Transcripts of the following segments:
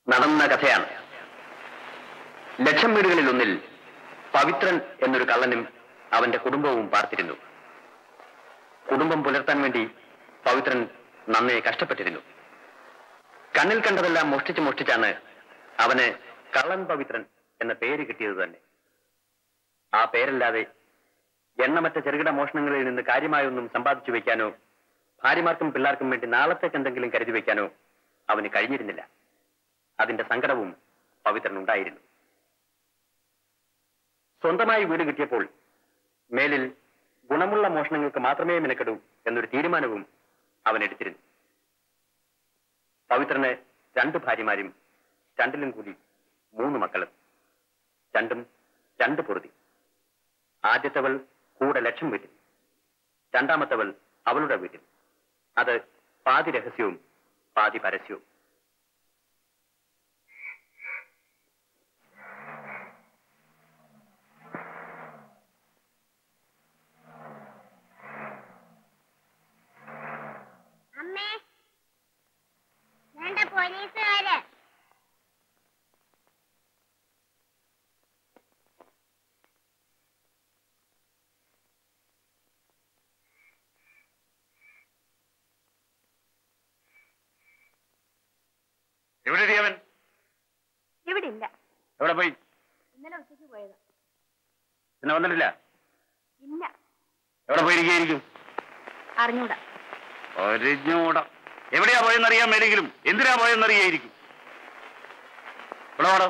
നടന്ന കഥയാണ്. ലക്ഷം വീടുകളിൽ ഒന്നിൽ പവിത്രൻ എന്നൊരു കള്ളനും അവന്റെ കുടുംബവും പാർത്തിരുന്നു. കുടുംബം പുലർത്താൻ വേണ്ടി പവിത്രൻ നന്നേ കഷ്ടപ്പെട്ടിരുന്നു. കണ്ണിൽ കണ്ടതെല്ലാം മോഷ്ടിച്ചാണ് അവന് കള്ളൻ പവിത്രൻ എന്ന പേര് കിട്ടിയത് തന്നെ. ആ പേരല്ലാതെ എണ്ണമറ്റ ചെറുകിട മോഷണങ്ങളിൽ നിന്ന് കാര്യമായൊന്നും സമ്പാദിച്ചു വയ്ക്കാനോ ഭാര്യമാർക്കും പിള്ളേർക്കും വേണ്ടി നാളത്തേക്ക് എന്തെങ്കിലും കരുതി വയ്ക്കാനോ അവന് കഴിഞ്ഞിരുന്നില്ല. അതിന്റെ സങ്കടവും പവിത്രനുണ്ടായിരുന്നു. സ്വന്തമായി വീട് കിട്ടിയപ്പോൾ മേലിൽ ഗുണമുള്ള മോഷണങ്ങൾക്ക് മാത്രമേ മെനക്കെടൂ എന്നൊരു തീരുമാനവും അവൻ എടുത്തിരുന്നു. പവിത്രന് 2 ഭാര്യമാരും 2 കൂടി 3 മക്കളും, 2 പൊറുതി. ആദ്യത്തവൾ കൂടെ ലക്ഷം വീട്ടിൽ, രണ്ടാമത്തവൾ അവളുടെ വീട്ടിൽ. അത് പാതി രഹസ്യവും പാതി പരസ്യവും. പോലീസുകാര് എവിടെ അവൻ? ഇവിടെ ഇല്ല. എവിടെ പോയി? ഇന്നലെ ഉച്ചയ്ക്ക് പോയത്. പിന്നെ വന്നിട്ടില്ല? ഇല്ല. എവിടെ പോയിരിക്കും? അറിഞ്ഞൂടാ. എവിടെയാ പോയെന്നറിയാൻ മേലെങ്കിലും എന്തിനാ പോയെന്നറിയായിരിക്കും. ഇവിടെ വാടോ.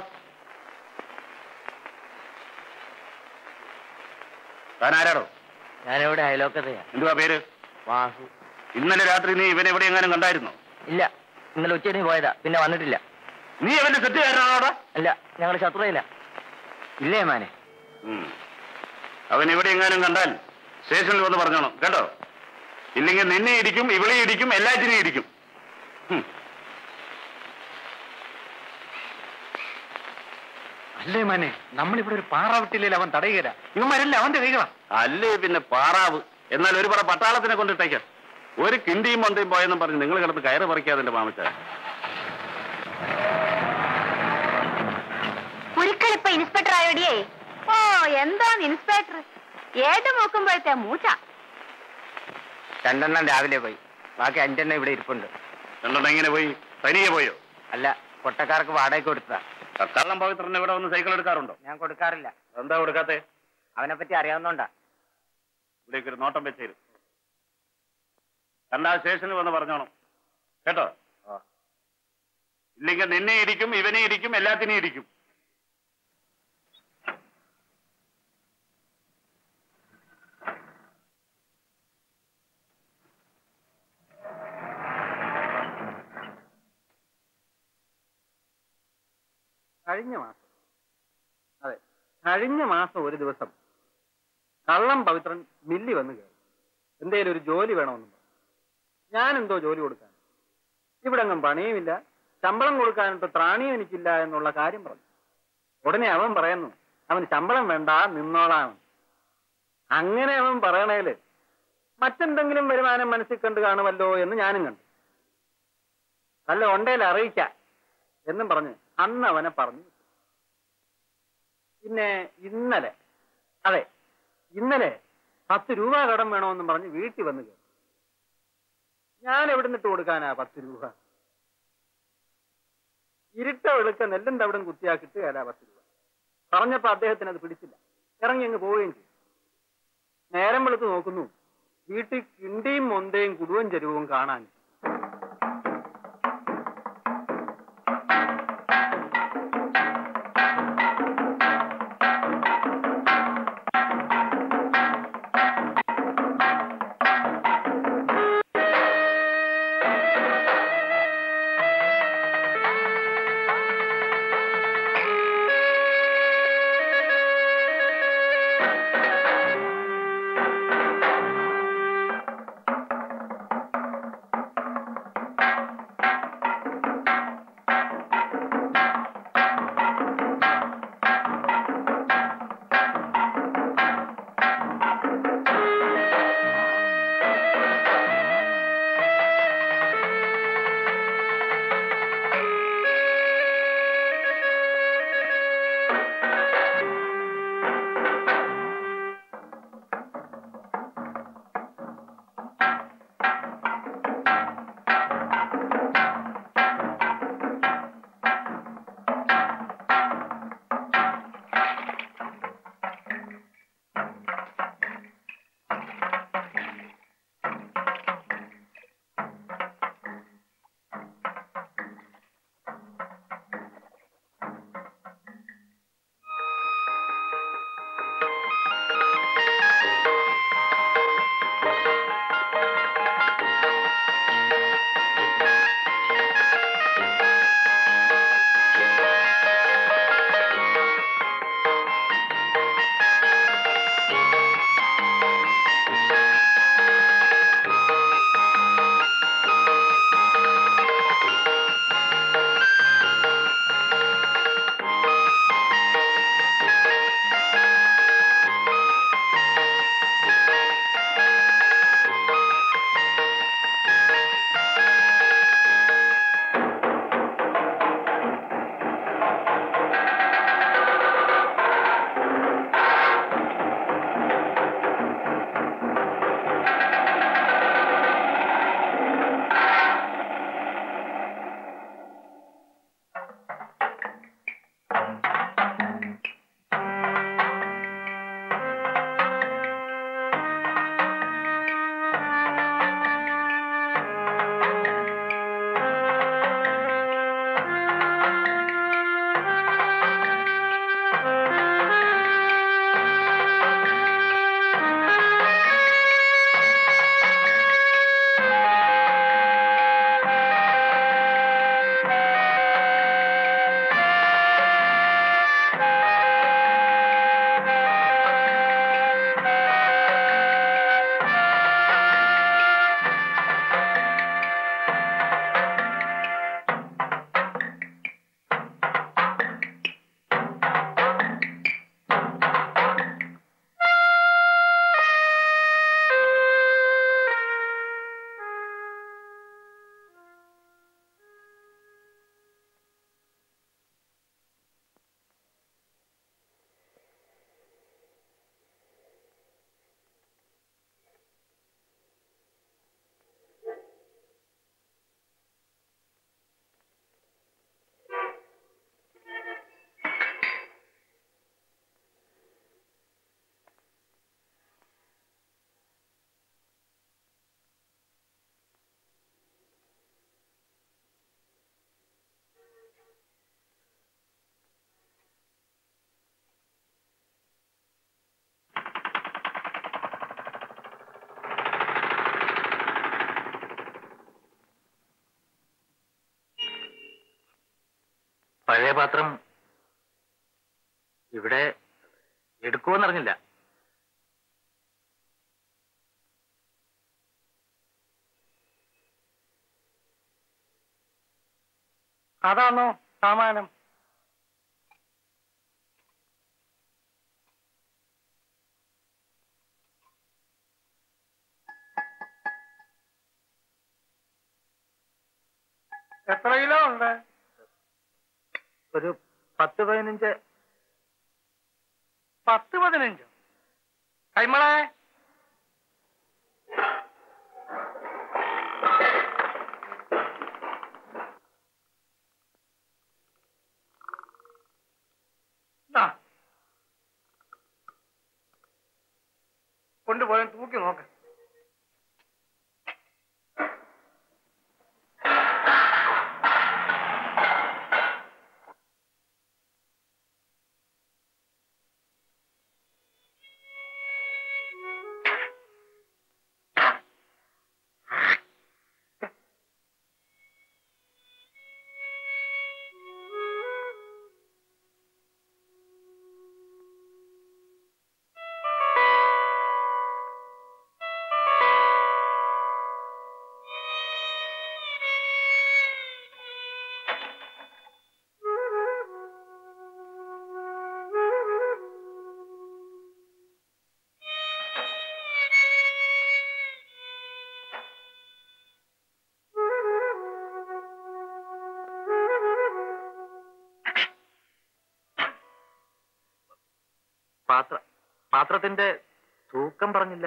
താൻ ആരാടോ? ഞാനിവിടെ അയലോക്കത്തെയാ. എന്തുവാ പേര്? വാസു. ഇന്നലെ രാത്രി നീ ഇവനെ എവിടെ എങ്ങാനും കണ്ടായിരുന്നോ? ഇല്ല, ഇന്നലെ ഉച്ചയ്ക്ക് പോയതാ, പിന്നെ വന്നിട്ടില്ല. നീ അവന്റെ തെറ്റുകാരനാണോടാ? അല്ല, ഞങ്ങൾ ശത്രുതയില്ല. ഇല്ലേ മാനെ? അവൻ എവിടെ എങ്ങാനും കണ്ടാൽ സ്റ്റേഷനിൽ വന്ന് പറഞ്ഞോണം കേട്ടോ. ഇല്ലെങ്കിൽ നിന്നെ ഇടിക്കും, ഇവളെ ഇടിക്കും, എല്ലാറ്റിനെയും ഇടിക്കും. അല്ലേ മാനെ, നമ്മളിവിടെ ഒരു പാറാവിട്ടില്ലേ അവൻ തടയുകയില്ല. ഇവന്മാരല്ലേ അവന്റെ കൈകളാ. അല്ലേ പിന്നെ പാറാവ്. എന്നാൽ ഒരു പറ പട്ടാളത്തിനെ കൊണ്ടിട്ടേക്കാം. ഒരു കിണ്ടിയും മൊന്തയും പോയെന്നും പറഞ്ഞ് നിങ്ങൾ കിടന്ന് കയറ് പറിക്കാതിന്റെ മാമച്ച. ഒരിക്കലിപ്പ ഇൻസ്പെക്ടർ ആയോടിയേ. ഓ, എന്താണ് ഇൻസ്പെക്ടർ? ഏത് നോക്കുമ്പോഴത്തെ മൂച്ച. 2 രാവിലെ പോയി, ബാക്കി 5 ഇവിടെ ഇരിപ്പുണ്ട്. 2 എങ്ങനെ പോയി? തനിയെ പോയോ? അല്ല, കൊട്ടക്കാർക്ക് വാടകയ്ക്ക് കൊടുത്തതാ. കള്ളം പവിത്രന് ഇവിടെ വന്ന് സൈക്കിൾ എടുക്കാറുണ്ടോ? ഞാൻ കൊടുക്കാറില്ല. എന്താ കൊടുക്കാത്തെ? അവനെ പറ്റി അറിയാവുന്നോണ്ടാ. ഇവിടേക്ക് ഒരു നോട്ടം വെച്ചേരും. കണ്ടാ സ്റ്റേഷനിൽ വന്ന് പറഞ്ഞോണം കേട്ടോ. ഇല്ലെങ്കിൽ നിന്നെ ഇരിക്കും, ഇവനെ ഇരിക്കും, എല്ലാത്തിനെയും ഇരിക്കും. കഴിഞ്ഞ മാസം ഒരു ദിവസം കള്ളം പവിത്രൻ മില്ലി വന്ന് കയറി. എന്തേലും ഒരു ജോലി വേണമെന്ന് പറഞ്ഞു. ഞാനെന്തോ ജോലി കൊടുക്കാൻ? ഇവിടെ അങ്ങും പണിയുമില്ല, ശമ്പളം കൊടുക്കാനിട്ട് ത്രാണിയും എനിക്കില്ല എന്നുള്ള കാര്യം പറഞ്ഞു. ഉടനെ അവൻ പറയുന്നു അവന് ശമ്പളം വേണ്ട, നിന്നോളാം. അങ്ങനെ അവൻ പറയണേല് മറ്റെന്തെങ്കിലും വരുമാനം മനസ്സിൽ കണ്ട് കാണുമല്ലോ എന്ന് ഞാനും കണ്ടു. നല്ല ഉണ്ടേൽ അറിയിക്കാം എന്നും പറഞ്ഞ് അന്ന് അവനെ പറഞ്ഞു. പിന്നെ ഇന്നലെ 10 രൂപ കടം വേണമെന്നും പറഞ്ഞ് വീട്ടിൽ വന്ന് കയറി. ഞാൻ എവിടുന്നിട്ട് കൊടുക്കാനാ 10 രൂപ? ഇരുട്ട വെളുക്ക നെല്ലും തവിടും കുത്തിയാക്കിട്ട് അല്ല 10 രൂപ. പറഞ്ഞപ്പോ അദ്ദേഹത്തിന് അത് പിടിച്ചില്ല, ഇറങ്ങി അങ്ങ് പോവുകയും ചെയ്തു. നേരം വെളുത്ത് നോക്കുന്നു, വീട്ടിൽ കിണ്ടിയും മൊന്തയും കുടുവൻ ചെരുവും കാണാൻ. പഴയ പാത്രം ഇവിടെ എടുക്കുമെന്നറിഞ്ഞില്ല. അതാണോ സാമാനം? എത്ര കിലോ ഉണ്ട്? ഒരു 10-15. 10-15? കൈമളെ, കൊണ്ടുപോയാൽ തൂക്കി നോക്ക. പാത്രത്തിന്റെ തൂക്കം പറഞ്ഞില്ല.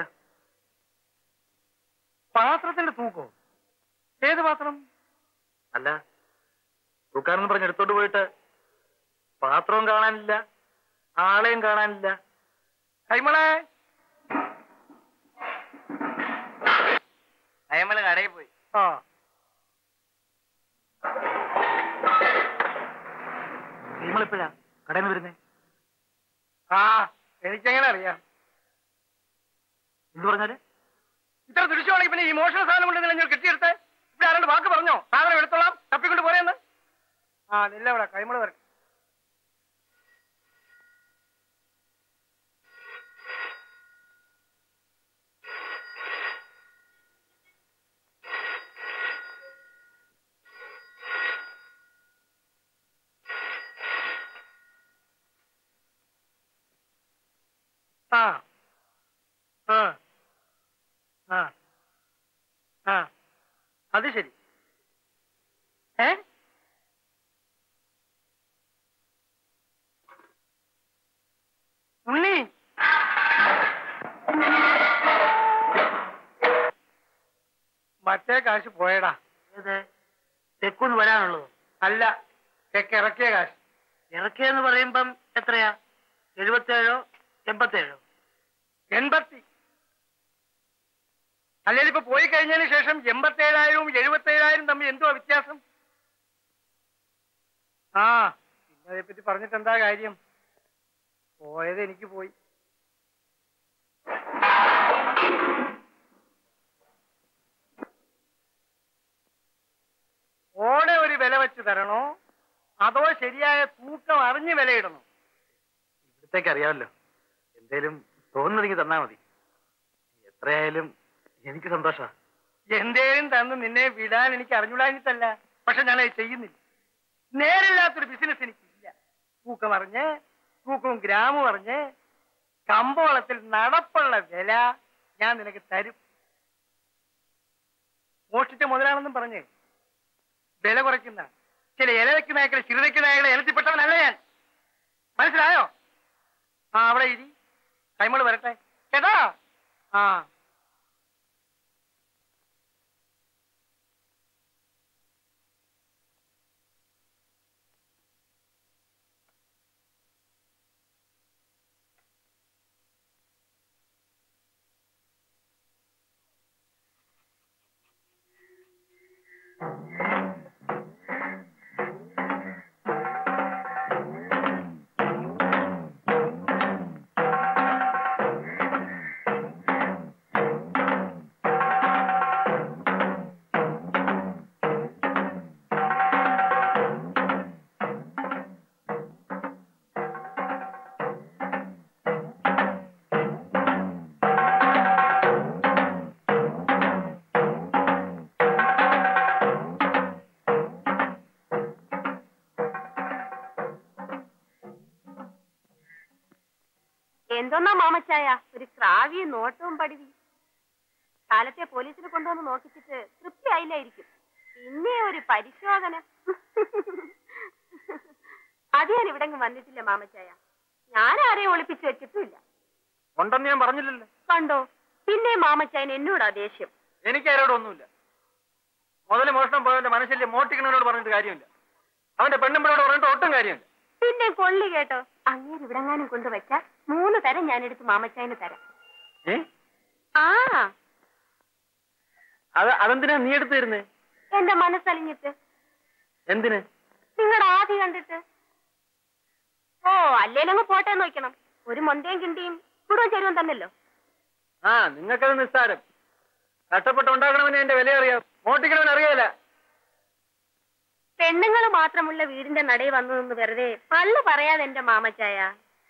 പാത്രത്തിന്റെ തൂക്കോ? ഏത് പാത്രം? അല്ല, തൂക്കാനെന്ന് പറഞ്ഞ് എടുത്തോണ്ട് പോയിട്ട് പാത്രവും കാണാനില്ല, ആളെയും കാണാനില്ല. കൈമളെ, കൈമള് കടയിൽ പോയി. ആ, നിങ്ങളിപ്പോഴാ കടയിൽ നിന്ന് വരുന്നേ? ആ, എനിക്കെങ്ങനെ അറിയാം? എന്ത് പറഞ്ഞാല്? ഇത്ര ദൃശ്യമാണെങ്കിൽ പിന്നെ ഈ മോഷണ സാധനം കൊണ്ട് നിങ്ങൾ കെട്ടിയെടുത്ത് ഇവിടെ ആരാണ്ട് വാക്ക് പറഞ്ഞോ സാധനം എടുത്തോളാം തപ്പിക്കൊണ്ട് പോരെന്ന്? ആ, നില്ല ഇവിടെ കൈമള് വരട്ടെ. ആ ആ ആ ആ, അത് ശരി. ഉണ്ണി, മറ്റേ കാശ് പോയടാ. ഏത്? തെക്കുന്ന് വരാനുള്ളതോ? അല്ല, തെക്ക് ഇറക്കിയ കാശ്. ഇറക്കിയെന്ന് പറയുമ്പം എത്രയാ? 77 87? 80. അല്ലെങ്കിൽ ഇപ്പൊ പോയി കഴിഞ്ഞതിന് ശേഷം 87,000 77,000 തമ്മിൽ എന്തുവാ വ്യത്യാസം? ആ, പിന്നെ അതേപ്പറ്റി പറഞ്ഞിട്ട് എന്താ കാര്യം? പോയത് എനിക്ക് പോയി. ഓടെ ഒരു വില വെച്ച് തരണോ അതോ ശരിയായ തൂക്കം അറിഞ്ഞ് വിലയിടണോ? ഇവിടത്തേക്ക് അറിയാമല്ലോ, എന്തേലും തോന്നുന്നെങ്കിൽ തന്നാ മതി. എത്രയായാലും എനിക്ക് സന്തോഷാ. എന്തേലും തന്ന് നിന്നെ വിടാൻ എനിക്ക് അറിഞ്ഞുകൂടാഞ്ഞിട്ടല്ല, പക്ഷെ ഞാനത് ചെയ്യുന്നില്ല. നേരില്ലാത്തൊരു ബിസിനസ് എനിക്കില്ല. തൂക്കം അറിഞ്ഞ്, തൂക്കവും ഗ്രാമും അറിഞ്ഞ് കമ്പോളത്തിൽ നടപ്പുള്ള വില ഞാൻ നിനക്ക് തരും. മോഷ്ടിച്ച മുതലാണെന്നും പറഞ്ഞ് വില കുറയ്ക്കുന്ന ചില ഇലവയ്ക്ക് നായകളെ ചിറുതയ്ക്ക് നായകളെ ഇനത്തിൽപ്പെട്ടവനല്ല ഞാൻ. മനസ്സിലായോ? ആ, അവിടെ ഇരി. കൈമള് വരട്ടെ കേട്ടോ? ആ, എന്തോന്നാ മാമച്ചായ ഒരു ക്രാവിയും നോട്ടവും പടിവി. കാലത്തെ പോലീസിനെ കൊണ്ടുവന്ന് നോക്കിച്ചിട്ട് തൃപ്തി ആയില്ലായിരിക്കും. പിന്നെ ഒരു പരിശോധന. അത് ഞാൻ ഇവിടെ വന്നിട്ടില്ല മാമച്ചായ. ഞാൻ ആരെയും ഒളിപ്പിച്ചു വെച്ചിട്ടില്ല. ഉണ്ടെന്ന് ഞാൻ പറഞ്ഞില്ലല്ലോ. കണ്ടോ, പിന്നെ മാമച്ചായൻ എന്നോടാ ദേഷ്യം. എനിക്ക് ആരോടൊന്നുമില്ല. മുതല് മോഷണം പോയവന്റെ മനസ്സിലെ മോട്ടിക്കണവനോട് പറഞ്ഞിട്ട് കാര്യമില്ല. അവന്റെ പെണ്ണുമ്പിളോട് പറഞ്ഞിട്ട് ഒട്ടും കാര്യമില്ല. പിന്നെ കൊള്ളി കേട്ടോ, അങ്ങേര് ഇവിടെങ്ങാനും കൊണ്ടുവച്ചാൽ 3 തരം ഞാൻ എടുത്ത് മാമച്ചായന് തരാം. ആ അതെന്തിനാ നീ എടുത്തു തരുന്നേ? എന്റെ മനസ്സലിഞ്ഞിട്ട്. എന്തിന്? നിങ്ങളുടെ ആദി കണ്ടിട്ട്. ഓ അല്ലേലങ്ങ് പോട്ടെ നോക്കണം. ഒരു മൊന്തയും കിണ്ടിയും കുടും ചേരുവൻ തന്നല്ലോ. ആ നിങ്ങൾക്കത് നിസ്സാരം. കഷ്ടപ്പെട്ട് ഉണ്ടാക്കണവനെ എന്റെ വില അറിയാം, മോട്ടിക്കണവൻ അറിയാല. പെണ്ണുങ്ങൾ മാത്രമുള്ള വീടിന്റെ നടയിൽ വന്നു നിന്ന് വെറുതെ പള്ളു പറയാതെ എന്റെ മാമച്ചായ.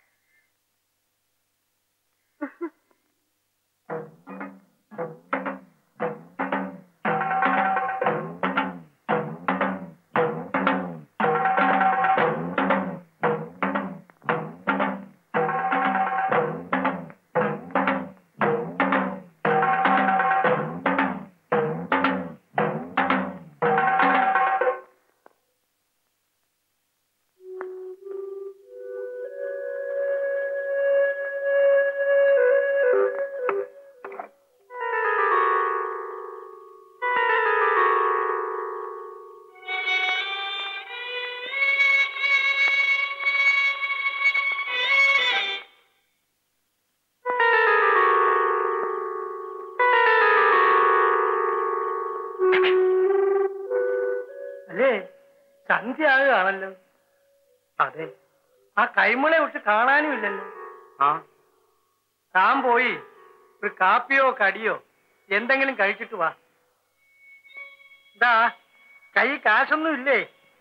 സന്ധ്യയാകുകയാണല്ലോ. അതെ, ആ കൈമളെ വിട്ട് കാണാനും ഇല്ലല്ലോ. ആ താൻ പോയി ഒരു കാപ്പിയോ കടിയോ എന്തെങ്കിലും കഴിച്ചിട്ട് വാ. ഇതാ കൈ കാശൊന്നും ഇല്ലേ?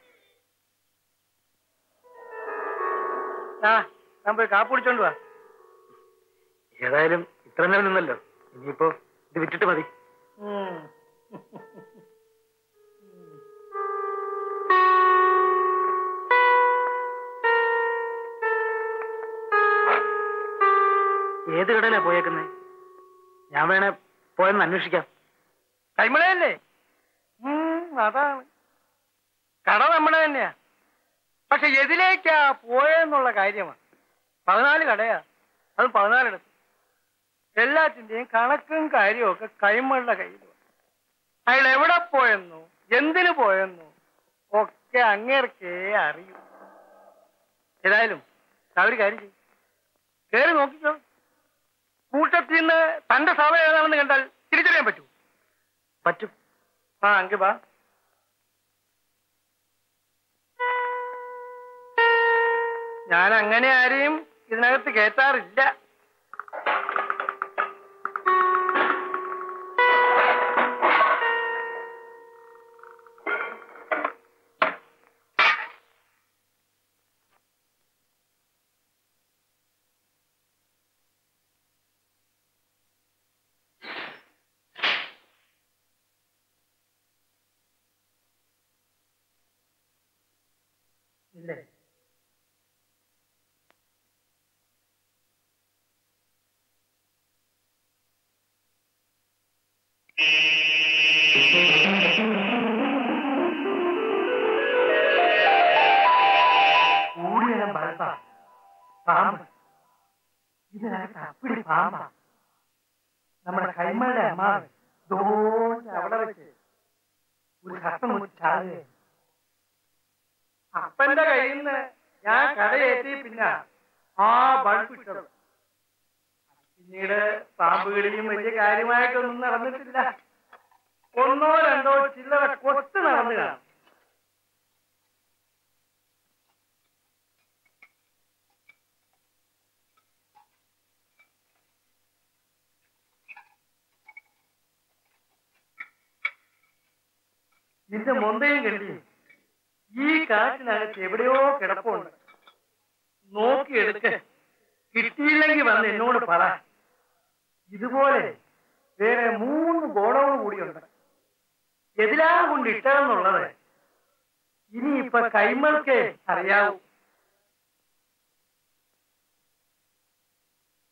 താൻ പോയി കാപ്പി കുടിച്ചോണ്ട് വാ. ഏതായാലും ഇത്ര നേരം നിന്നല്ലോ, ഇനിയിപ്പോ ഇത് വിറ്റിട്ട് മതി. ഏത് കടയിലാ പോയേക്കുന്നേ? ഞാൻ വേണേ പോയെന്ന് അന്വേഷിക്കാം. കൈമളയല്ലേ? അതാണ്. കട നമ്മുടെ തന്നെയാ. പക്ഷെ എതിലേക്കാ പോയെന്നുള്ള കാര്യമാണ്. 14 കടയാ, അത് 14 ഇടത്ത്. എല്ലാത്തിന്റെയും കണക്കും കാര്യവും ഒക്കെ കൈമളുടെ കയ്യിലും. അയാൾ എവിടെ പോയെന്നോ എന്തിനു പോയെന്നോ ഒക്കെ അങ്ങേർക്കേ അറിയൂ. ഏതായാലും ഒരു കാര്യം ചെയ്യും, കയറി നോക്കിക്കോ. കൂട്ടത്തിൽ നിന്ന് തന്റെ സഭ ഏതാണെന്ന് കണ്ടാൽ തിരിച്ചറിയാൻ പറ്റൂ. പറ്റും. ആ അങ്ക് വാ. ഞാൻ അങ്ങനെ ആരെയും ഇതിനകത്ത് കേറ്റാറില്ല. ഇല്ലേ? കൂടിയ ബൾബാ, പാമ്പ്. ഇതിനകത്ത് അപ്പിടി പാമ്പാ. നമ്മുടെ കൈമളുടെ അമ്മാവ് അവിടെ വെച്ച് ഒരു കഷ്ടം മുച്ചാകുക. അപ്പന്റെ കയ്യിൽ നിന്ന് ഞാൻ കടയേറ്റി പിന്നെ ആ ബൾബ് ഇട്ടത്. പിന്നീട് പാമ്പുകളിലും വലിയ കാര്യമായിട്ടൊന്നും നടന്നിട്ടില്ല. 1 or 2 ചില്ലറ കൊത്ത് നടന്നു കാണും. നിന്റെ മൊന്തയും കണ്ടി ഈ കാറ്റിനകത്ത് എവിടെയോ കിടപ്പുണ്ട്. നോക്കിയെടുക്ക. കിട്ടിയില്ലെങ്കിൽ വന്ന് എന്നോട് പറ. ഇതുപോലെ വേറെ 3 ഗോഡൗൺ കൂടിയുണ്ട്. എതിലാ കൊണ്ട് ഇട്ടതെന്നുള്ളത് ഇനിയിപ്പൊ കൈമൾക്കേ അറിയാവൂ.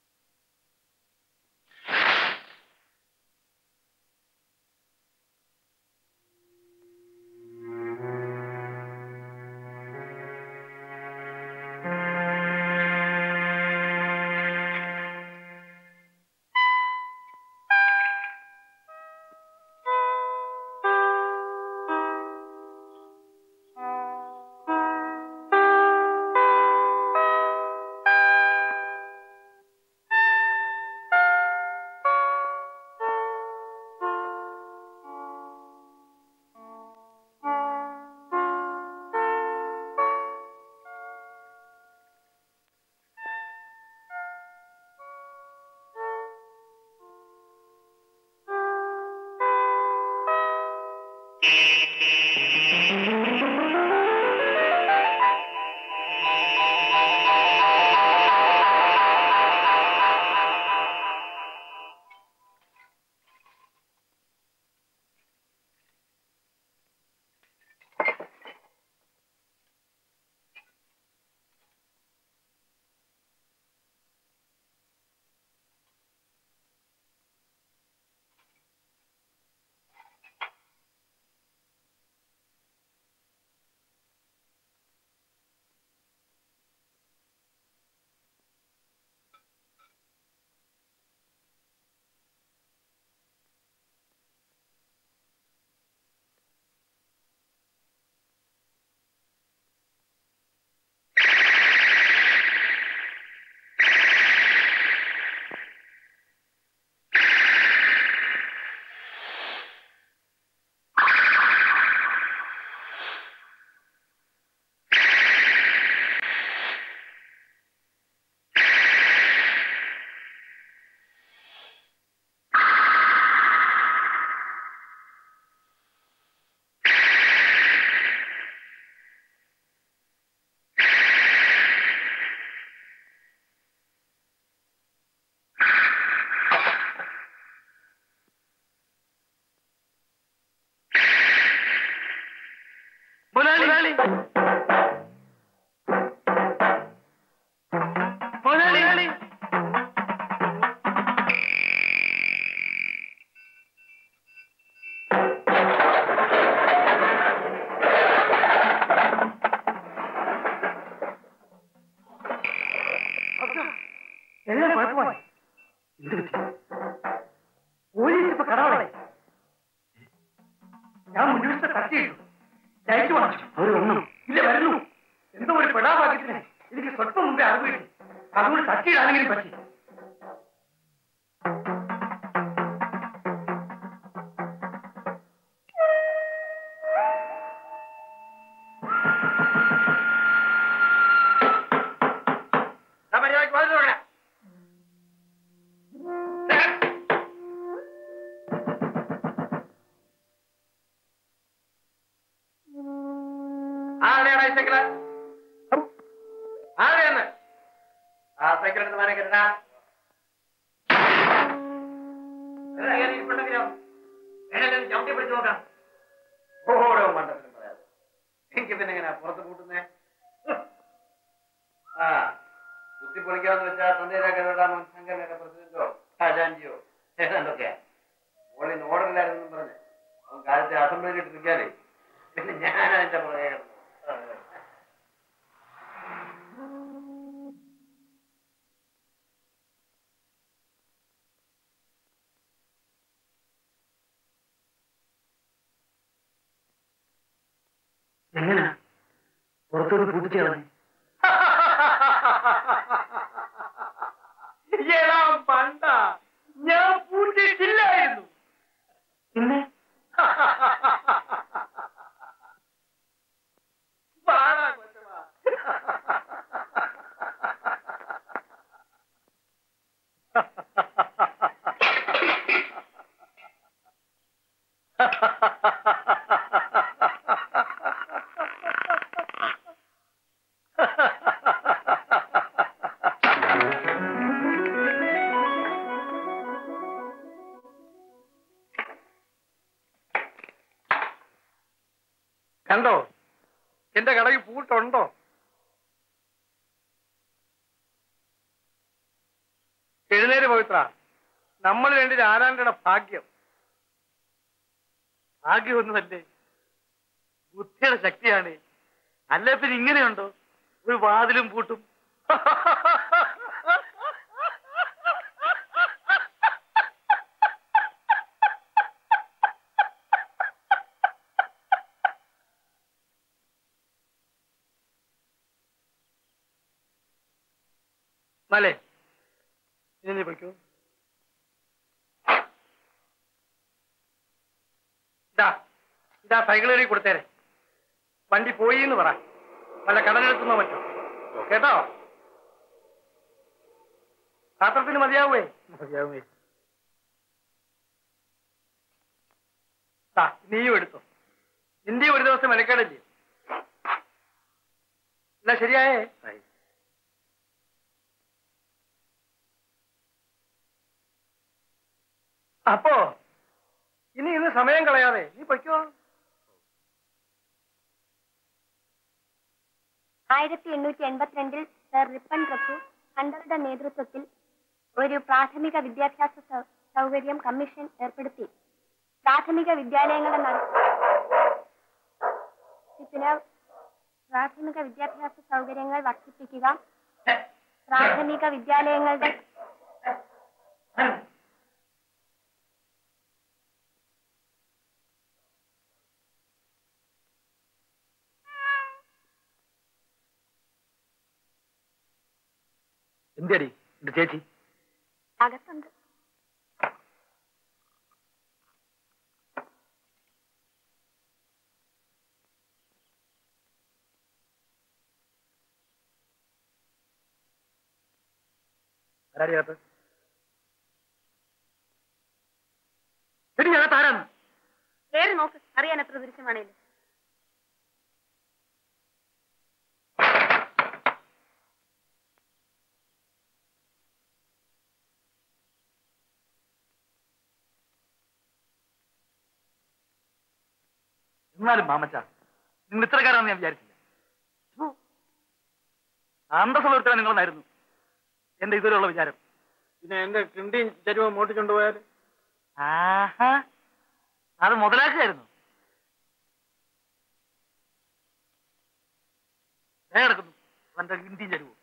മുതലാളി എല്ലാം കുഴപ്പമായി. എന്ത് പറ്റി? പോലീസ് ഇപ്പൊ കടവളെ ഞാൻ മുൻവശത്തെ തട്ടിയിട്ടു. ലൈറ്റ് വാങ്ങിച്ചു. അവർ വന്നു ഇല്ല വരുന്നു. എന്തോ ഒരു പെടാഭാഗ്യത്തിന് എനിക്ക് സ്വല്പം മുമ്പേ അറിവ് കിട്ടി. അതുകൊണ്ട് തട്ടിയിടാനെങ്കിലും പറ്റി. എനിക്ക് പിന്നെ എങ്ങനെയാ പുറത്ത് കൂട്ടുന്നേ? ആ കുത്തിപ്പൊളിക്കാന്ന് വെച്ചാൽ സന്ധ്യയിലൊക്കെ ശങ്കരനൊക്കെ പ്രസിഡന്റോ ഖജാൻജിയോ ഏതാണ്ടൊക്കെ ഓളിന് ഓർഡറിലായിരുന്നു പറഞ്ഞ് അവൻ കാലത്തെ അസംബ്ലിയിൽ ഇട്ടിരിക്കാനേ പിന്നെ ഞാൻ അതിന്റെ പുറകെ കിടന്നു. എങ്ങനാ പുറത്തോട്ട് പൂട്ടിച്ചാണ്? പണ്ട ഞാൻ പൂട്ടിയിട്ടില്ലായിരുന്നു. പിന്നെ കണ്ടോ എന്റെ കടയിൽ പൂട്ടുണ്ടോ? എഴുന്നേര് പവിത്ര. നമ്മൾ രണ്ടിൽ ആരാണ്ടയുടെ ഭാഗ്യം. ഭാഗ്യമൊന്നുമല്ലേ, ബുദ്ധിയുടെ ശക്തിയാണ്. അല്ല പിന്നെ ഇങ്ങനെയുണ്ടോ ഒരു വാതിലും പൂട്ടും? അല്ലേ ഇനി നീ പൊയ്ക്കോ. ഇതാ സൈക്കിൾ കയറി കൊടുത്തേരെ. വണ്ടി പോയി എന്ന് പറ. വല്ല കടലെടുത്തുന്നോ മറ്റോ കേട്ടോ. പാത്രത്തിന് മതിയാവേ? മതിയാവേ. നീയും എടുത്തോ. നിന്റെയും ഒരു ദിവസം മെനക്കേടല്ലേ? എന്നാ ശരിയായേ. അപ്പോ ഇനി ഇന്ന് സമയം കളയാതെ നീ പൊയ്ക്കോ. 1882 സർ റിപ്പൺ പ്രഭു ഹണ്ടറുടെ നേതൃത്വത്തിൽ ഒരു പ്രാഥമിക വിദ്യാഭ്യാസ സൗകര്യം കമ്മീഷൻ ഏർപ്പെടുത്തി. പ്രാഥമിക വിദ്യാലയങ്ങളുടെ പ്രാഥമിക വിദ്യാഭ്യാസ സൗകര്യങ്ങൾ വർദ്ധിപ്പിക്കുക. പ്രാഥമിക വിദ്യാലയങ്ങളുടെ എന്തേടി എന്റെ ചേച്ചി? അകത്തുണ്ട്. ആരാടിയകത്ത്? എടി അകത്ത് ആരാണ്? കേറി നോക്ക്, അറിയാൻ എത്ര ദൃശ്യമാണേലും. എന്നാലും മാമച്ച നിങ്ങൾ ഇത്രക്കാരാണെന്ന് ഞാൻ വിചാരിച്ചില്ല. അന്തസ്സുള്ള ഒരുത്തരം നിങ്ങളെന്നായിരുന്നു എന്റെ ഇതുവരെയുള്ള വിചാരം. പിന്നെ എന്റെ കിണ്ടിയും ചരുവും മോട്ടിക്കൊണ്ടുപോയാൽ അത് മുതലാക്കുകയായിരുന്നു. കിടക്കുന്നു എന്റെ കിണ്ടിയും ചരുവും.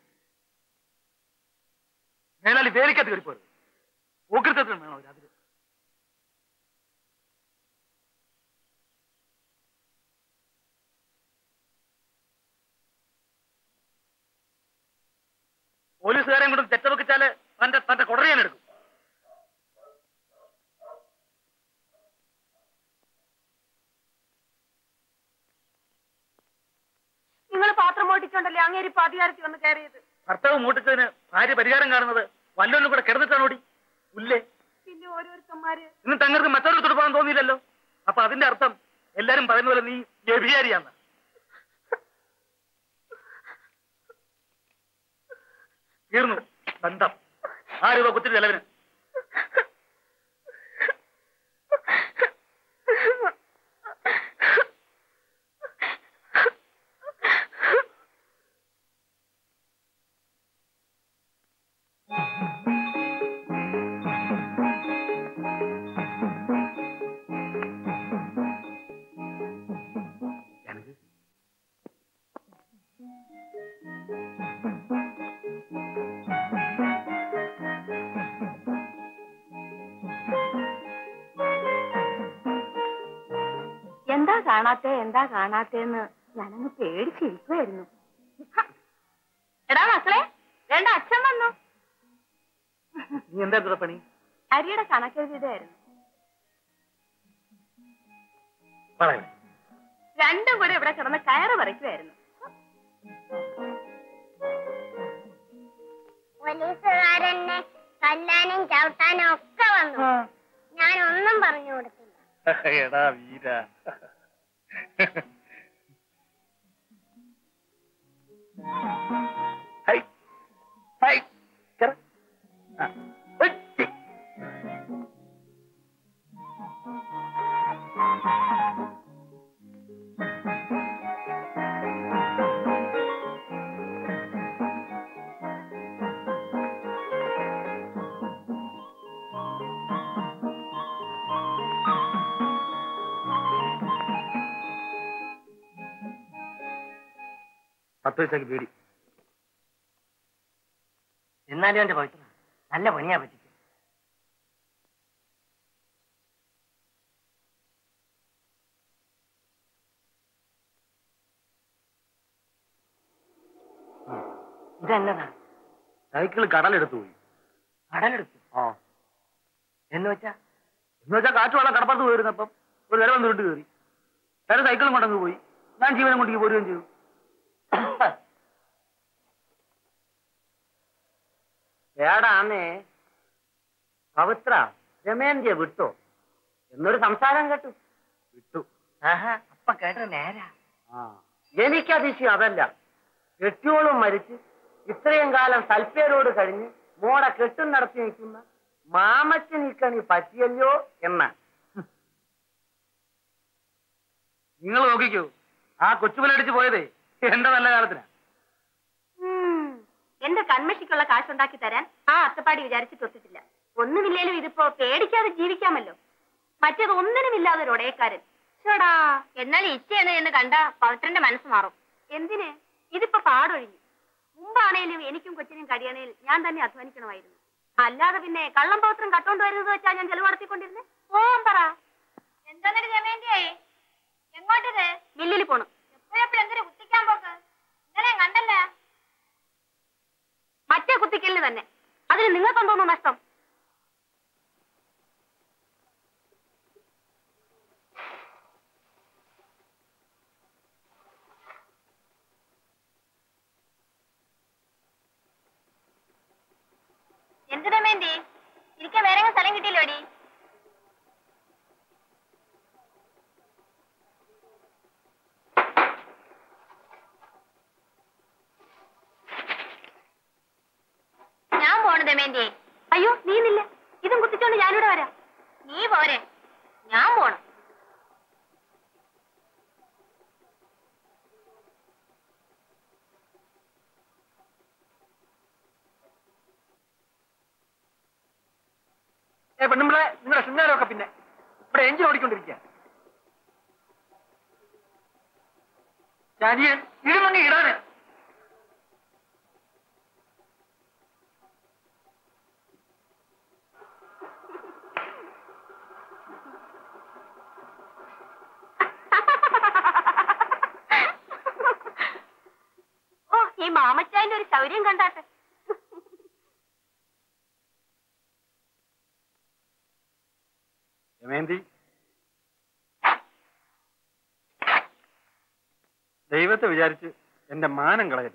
മേലാളി വേലിക്കത്ത് കയറിപ്പോരുത്. ഓക്കൃത്തത്തിനും വേണോ അതിൽ? പോലീസുകാരെ കൊണ്ടും തെറ്റവെച്ചാല് തന്റെ കൊടറിയാൻ എടുക്കും. നിങ്ങൾ പാത്രം മോട്ടിച്ചോണ്ടല്ലേ അങ്ങേരി ഇപ്പൊ അധികാരത്തിൽ വന്ന് കയറിയത്? ഭർത്താവ് മൂട്ടിച്ചതിന് ഭാര്യ പരിഹാരം കാണുന്നത് വല്ലൊന്നും കൂടെ കിടന്നിട്ടാണോടി? ഉല്ലേ? പിന്നെ ഓരോരുത്തന്മാര് ഇന്ന് തങ്ങൾക്ക് മറ്റൊരു തുടപ്പാൻ തോന്നിയില്ലല്ലോ. അപ്പൊ അതിന്റെ അർത്ഥം എല്ലാരും പറയുന്ന പോലെ നീ വ്യഭിചാരിയാന്ന്. തീർന്നു ബന്ധം. 6 രൂപ കുത്തിരി ചെലവിന്. എന്താ കാണാത്തേന്ന് ഞാനങ്ങ് പേടിച്ചിരിക്കുമായിരുന്നു. എടാ മക്കളെ, വേണ്ട അച്ഛൻ വന്നു. നീ എന്താ പണി? അരിയുടെ കണക്കെഴുതിയതായിരുന്നു. രണ്ടും കൂടെ ഇവിടെ കിടന്ന് കയറ് പറിക്കുമായിരുന്നു. പോലീസുകാരനെ തല്ലാനും ചവിട്ടാനും ഒക്കെ വന്നു. ഞാനൊന്നും പറഞ്ഞു കൊടുത്തില്ല. എടാ വീര, പത്ത് പൈസക്ക് പേടി. എന്നാലും എന്റെ പവിത്ര നല്ല പണിയാ പറ്റിക്കും. ഇതെന്നതാ? സൈക്കിള് കടലെടുത്തു പോയി. കടലെടുത്തു? ആ. എന്ന് വെച്ചാ കാറ്റ് വെള്ളം കടപ്പുറത്ത് പോയിരുന്നപ്പം ഒരു വില വന്ന് വിട്ട് കയറി. വേറെ സൈക്കിളും കൊണ്ടങ്ങ് പോയി. ഞാൻ ജീവനം കൊണ്ടേക്ക് പോരുകയും ചെയ്തു. ഏടാന്നേ പവിത്ര രമേന്ദ്ര വിട്ടോ എന്നൊരു സംസാരം കേട്ടു. വിട്ടു. ആഹാ, അപ്പൊ കേട്ടത് നേരാ. എനിക്കതിശയം അതല്ല. കെട്ടിയോളും മരിച്ച് ഇത്രയും കാലം സൽപ്പേരോട് കഴിഞ്ഞ് മോടെ കെട്ടും നടത്തി നിൽക്കുന്ന മാമച്ചനിക്കണി പറ്റിയല്ലോ എന്ന. നിങ്ങൾ നോക്കിക്കോ, ആ കൊച്ചുമലടിച്ച് പോയതേ എന്റെ നല്ല കാലത്തിനാ. എന്റെ കൺമഷിക്കുള്ള കാശുണ്ടാക്കി തരാൻ ആ അത്തപ്പാടി വിചാരിച്ചിട്ടൊത്തിട്ടില്ല. ഒന്നുമില്ലേലും ഇതിപ്പോ പേടിക്കാതെ ജീവിക്കാമല്ലോ. മറ്റേത് ഒന്നിനുമില്ലാതെ ഒരു ഒടയക്കാരൻ. ചേടാ, എന്നാൽ ഇച്ചയെന്ന് എന്ന് കണ്ട പവിത്രന്റെ മനസ്സ് മാറും. എന്തിന്? ഇതിപ്പോ പാടൊഴിഞ്ഞു. മുമ്പാണേലും എനിക്കും കൊച്ചിനും കഴിയണേൽ ഞാൻ തന്നെ അധ്വാനിക്കണമായിരുന്നു. അല്ലാതെ പിന്നെ കള്ളം പവിത്രം കട്ടോണ്ട് വരുന്നത് വെച്ചാ ഞാൻ ചെലവ് നടത്തിക്കൊണ്ടിരുന്നേ. ഓം പറ. എന്താ ജമേന്തിയായി? എങ്ങോട്ടത്? മില്ലിൽ പോണു. എപ്പോഴെപ്പോഴും എന്തിനു കുത്തിക്കാൻ പോക്ക്? ഇന്നലെ കണ്ടല്ല. മറ്റേ കുത്തിക്കലിന് തന്നെ. അതിന് നിങ്ങൾക്കെന്തോന്നു നഷ്ടം? എന്തിനാ വേണ്ടി ഇരിക്കാൻ വേറെ സ്ഥലം കിട്ടിയില്ലോടി? ഞാൻ പോണു ദമേന്തി. അയ്യോ, നീ നില്ല. ഇതും കുത്തിച്ചോണ്ട് ഞാനിവിടെ വരാം. നീ പോരെ, ഞാൻ പോണം. പെണ്ണുമ്പളെ നിങ്ങളുടെ ശൃംഗാരമൊക്കെ പിന്നെ ഇവിടെ എഞ്ചിൻ ഓടിക്കൊണ്ടിരിക്കുക. ചാരിയൻ ഇടുന്നെങ്കിൽ ഇടാന്. ഓ, ഈ മാമച്ചായന്റെ ഒരു ശൗര്യം കണ്ടാട്ടെ. ദമയന്തി, ദൈവത്തെ വിചാരിച്ച് എന്റെ മാനം കളയരുത്.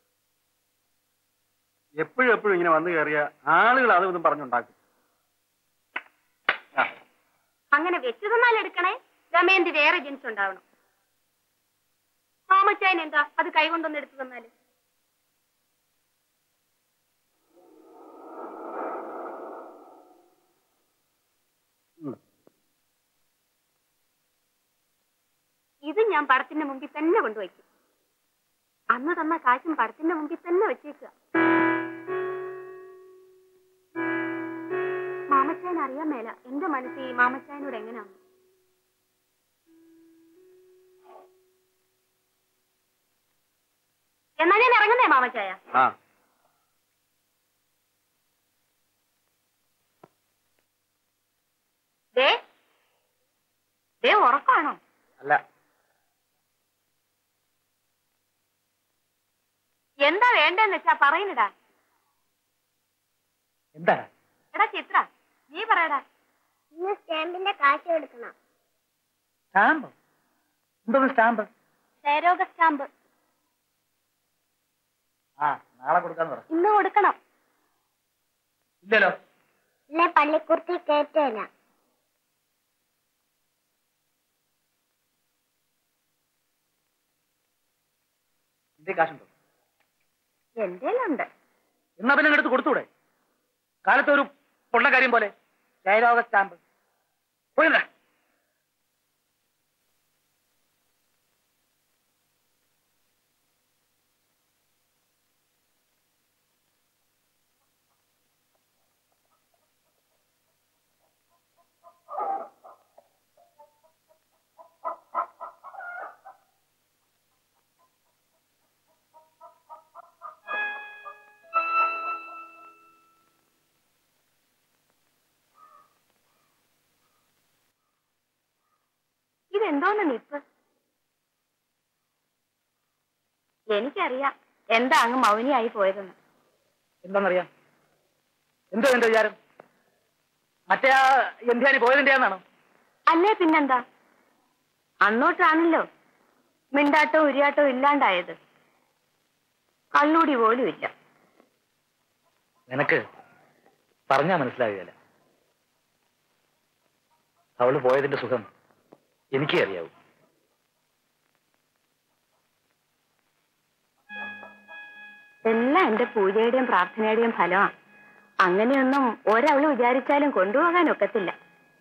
എപ്പോഴും എപ്പോഴും ഇങ്ങനെ വന്നു കയറിയ ആളുകൾ അതും ഇതും പറഞ്ഞുണ്ടാക്കും. അങ്ങനെ വെച്ചു തന്നാൽ എടുക്കണേ. ദമയന്തി വേറെ ജീൻസ് ഉണ്ടാവണം. മാമച്ചായൻ എന്താ അത് കൈകൊണ്ടൊന്ന് എടുത്തു തന്നാല്? ഇത് ഞാൻ പടത്തിന്റെ മുമ്പിൽ തന്നെ കൊണ്ടുവയ്ക്കും. അന്ന് തന്ന കാശും പടത്തിന്റെ മുമ്പിൽ തന്നെ വെച്ചേക്കുക. മാമച്ചായൻ അറിയാൻ മേല എന്റെ മനസ്സിൽ ഈ മാമച്ചായനോട് എങ്ങനെയാണ്. എന്നാ ഞാൻ ഇറങ്ങുന്നേ മാമച്ചായ. ദേ ഉറപ്പാണോ? അല്ല. എന്താ വേണ്ടെന്ന് വെച്ചാ പറയുന്നടാ. എന്താ? എടാ ചിത്ര, നീ പറയടാ. ഇന്ന് സ്റ്റാമ്പിന്റെ കാശ് കൊടുക്കണം. സ്റ്റാമ്പ്? എന്തോ സ്റ്റാമ്പ്? ക്ഷയരോഗ സ്റ്റാമ്പ്. നാളെ കൊടുക്കാന്ന് പറ. ഇന്ന് കൊടുക്കണം. ഇല്ലല്ലോ. ഇല്ലേ പള്ളിക്കുർത്തി കേറ്റല്ല. എന്തേ കാശുണ്ടോ? എന്തേലുണ്ട്. എന്നാ പിന്നെ എടുത്ത് കൊടുത്തൂടെ? കാലത്ത് ഒരു പൊണ്ണ കാര്യം പോലെ ക്ഷയരോഗ സ്റ്റാമ്പ് പോയില്ല. ഇതെന്തോന്ന് നിപ്പ്? എനിക്കറിയാം എന്താ അങ്ങ് മൗനിയായി പോയതെന്ന്. എന്താണെന്നറിയാം? എന്തോ എന്റെ വിചാരം? മറ്റേ ആ എന്തിയാനി പോയതിന്റെയാന്നാണോ? അല്ലേ പിന്നെന്താ? അന്നോട്ടാണല്ലോ മിണ്ടാട്ടോ ഉരിയാട്ടോ ഇല്ലാണ്ടായത്. കള്ളൂടി പോലും ഇല്ല. നിനക്ക് പറഞ്ഞാ മനസ്സിലാകുകയല്ല. അവള് പോയതിന്റെ സുഖം എനിക്കേ അറിയാവൂ. എല്ലാം എന്റെ പൂജയുടെയും പ്രാർത്ഥനയുടെയും ഫലമാണ്. അങ്ങനെയൊന്നും ഒരവള് വിചാരിച്ചാലും കൊണ്ടുപോകാൻ ഒക്കത്തില്ല.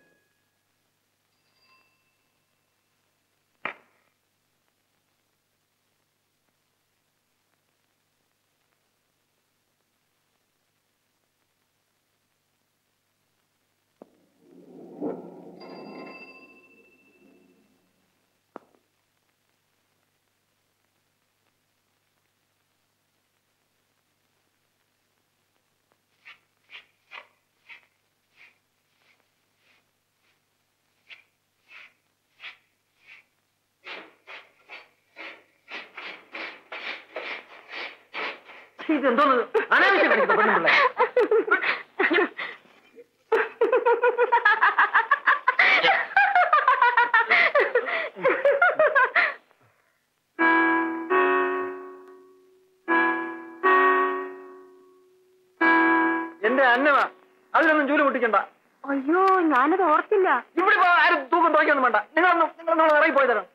ഇതെന്തോന്ന് അനാവശ്യം കാണിക്കുന്ന പെണ്ണുപിള്ളേ? എന്റെ അന്നമാ, അതിലൊന്നും ജോലി പൊട്ടിക്കണ്ട. അയ്യോ, ഞാനത് ഓർത്തില്ല. ഇവിടെ ആരും തൂക്കം തുറക്കൊന്നും വേണ്ട. നിങ്ങൾ ഇറങ്ങി പോയി തരാം.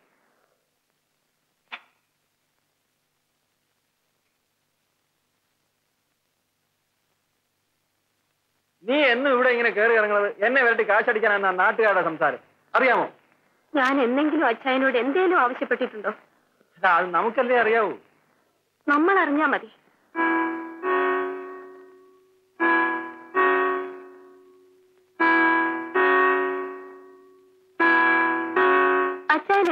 നീ എന്നും ഇവിടെ ഇങ്ങനെ കയറി ഇറങ്ങുന്നത് എന്നെ വരട്ടി കാശടിക്കാനാണ് നാട്ടുകാരുടെ സംസാരം, അറിയാമോ? ഞാൻ എന്നെങ്കിലും അച്ഛനോട് എന്തേലും ആവശ്യപ്പെട്ടിട്ടുണ്ടോ? അത് നമുക്കല്ലേ അറിയാവൂ. നമ്മൾ അറിഞ്ഞാ മതി.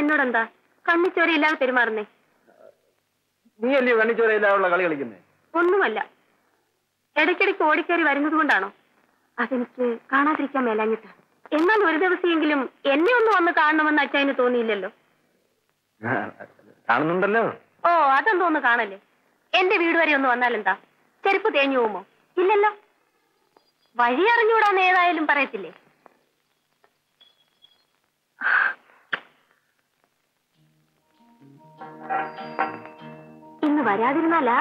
എന്നോടെന്താ കണ്ണിച്ചോരയില്ലാതെ പെരുമാറുന്നേ? നീ അല്ലയോ കണ്ണിച്ചോരയില്ലാതുള്ള കളി കളിക്കുന്നേ? ഒന്നുമല്ല. ഇടയ്ക്കിടയ്ക്ക് ഓടിക്കയറി വരുന്നത് കൊണ്ടാണോ? അതെനിക്ക് കാണാതിരിക്കാൻ മേലാഞ്ഞിട്ടാ. എന്നാൽ ഒരു ദിവസമെങ്കിലും എന്നെ ഒന്ന് വന്ന് കാണണമെന്ന് അച്ഛന് തോന്നിയില്ലല്ലോ. കാണുന്നുണ്ടല്ലോ. ഓ, അതെന്തോന്ന് കാണല്ലേ? എന്റെ വീട് വരെ ഒന്ന് വന്നാലെന്താ? ചെരുപ്പ് തേഞ്ഞു പോകുമോ? ഇല്ലല്ലോ. വഴി അറിഞ്ഞൂടാന്ന് ഏതായാലും പറയത്തില്ലേ? ഇന്ന് വരാതിരുന്നാലാ.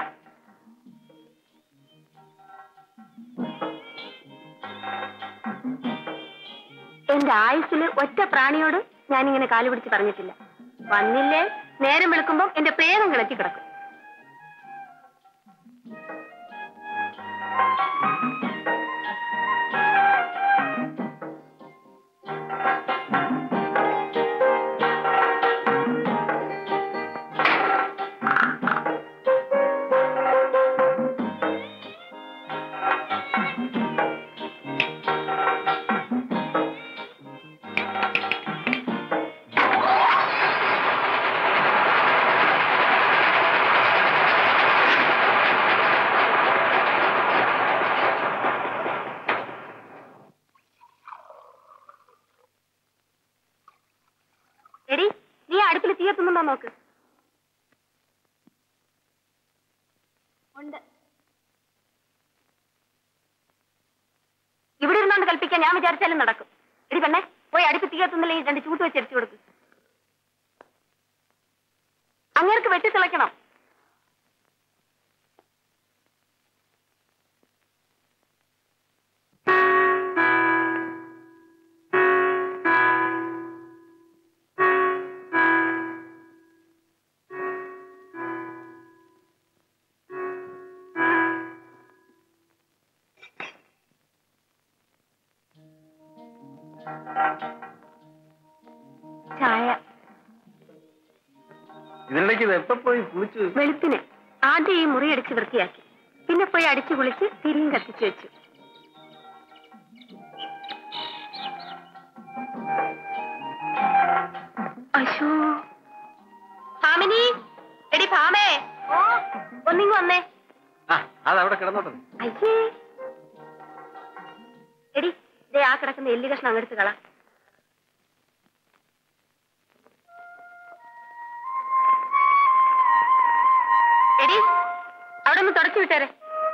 എന്റെ ആയുസ്സില് ഒറ്റ പ്രാണിയോട് ഞാനിങ്ങനെ കാലു പിടിച്ച് പറഞ്ഞിട്ടില്ല. വന്നില്ലേ നേരം വെളുക്കുമ്പം എന്റെ പ്രേതം കിടക്കി കിടക്കും. എടി, നീ അടുപ്പിൽ തീയത്തുന്നുണ്ടോ നോക്ക്. ഉണ്ട്. ഇവിടെ ഇരുന്നോണ്ട് കൽപ്പിക്കാൻ ഞാൻ വിചാരിച്ചാലും നടക്കും. എടി പെണ്ണെ, പോയി അടുപ്പ് തീയത്തുന്നില്ല, ഈ 2 ചൂട്ട് വെച്ച് അടിച്ചു കൊടുക്ക്. അങ്ങേർക്ക് വെട്ടി തിളയ്ക്കണം. ചായ. ഇതിനിടയ്ക്ക് ഇത് എപ്പോ പോയി കുളിച്ചു? വെളുപ്പിന് ആദ്യം ഈ മുറി അടിച്ച് വൃത്തിയാക്കി, പിന്നെ പോയി അടിച്ചു കുളിച്ച് തിരിയും കത്തിച്ചു വെച്ചു. അശോ, ഭാമിനി, എടി ഭാമേ, ഓ ഒന്നിങ്ങ് വന്നേ. അതവിടെ കിടന്നോട്ടെ. അയ്യേ, എടി ദേ ആ കിടക്കുന്ന എല്ലി കഷ്ണം അങ്ങെടുത്ത് കള. എടി അവിടെ ഒന്ന് തുടച്ചു വിട്ടേരെ.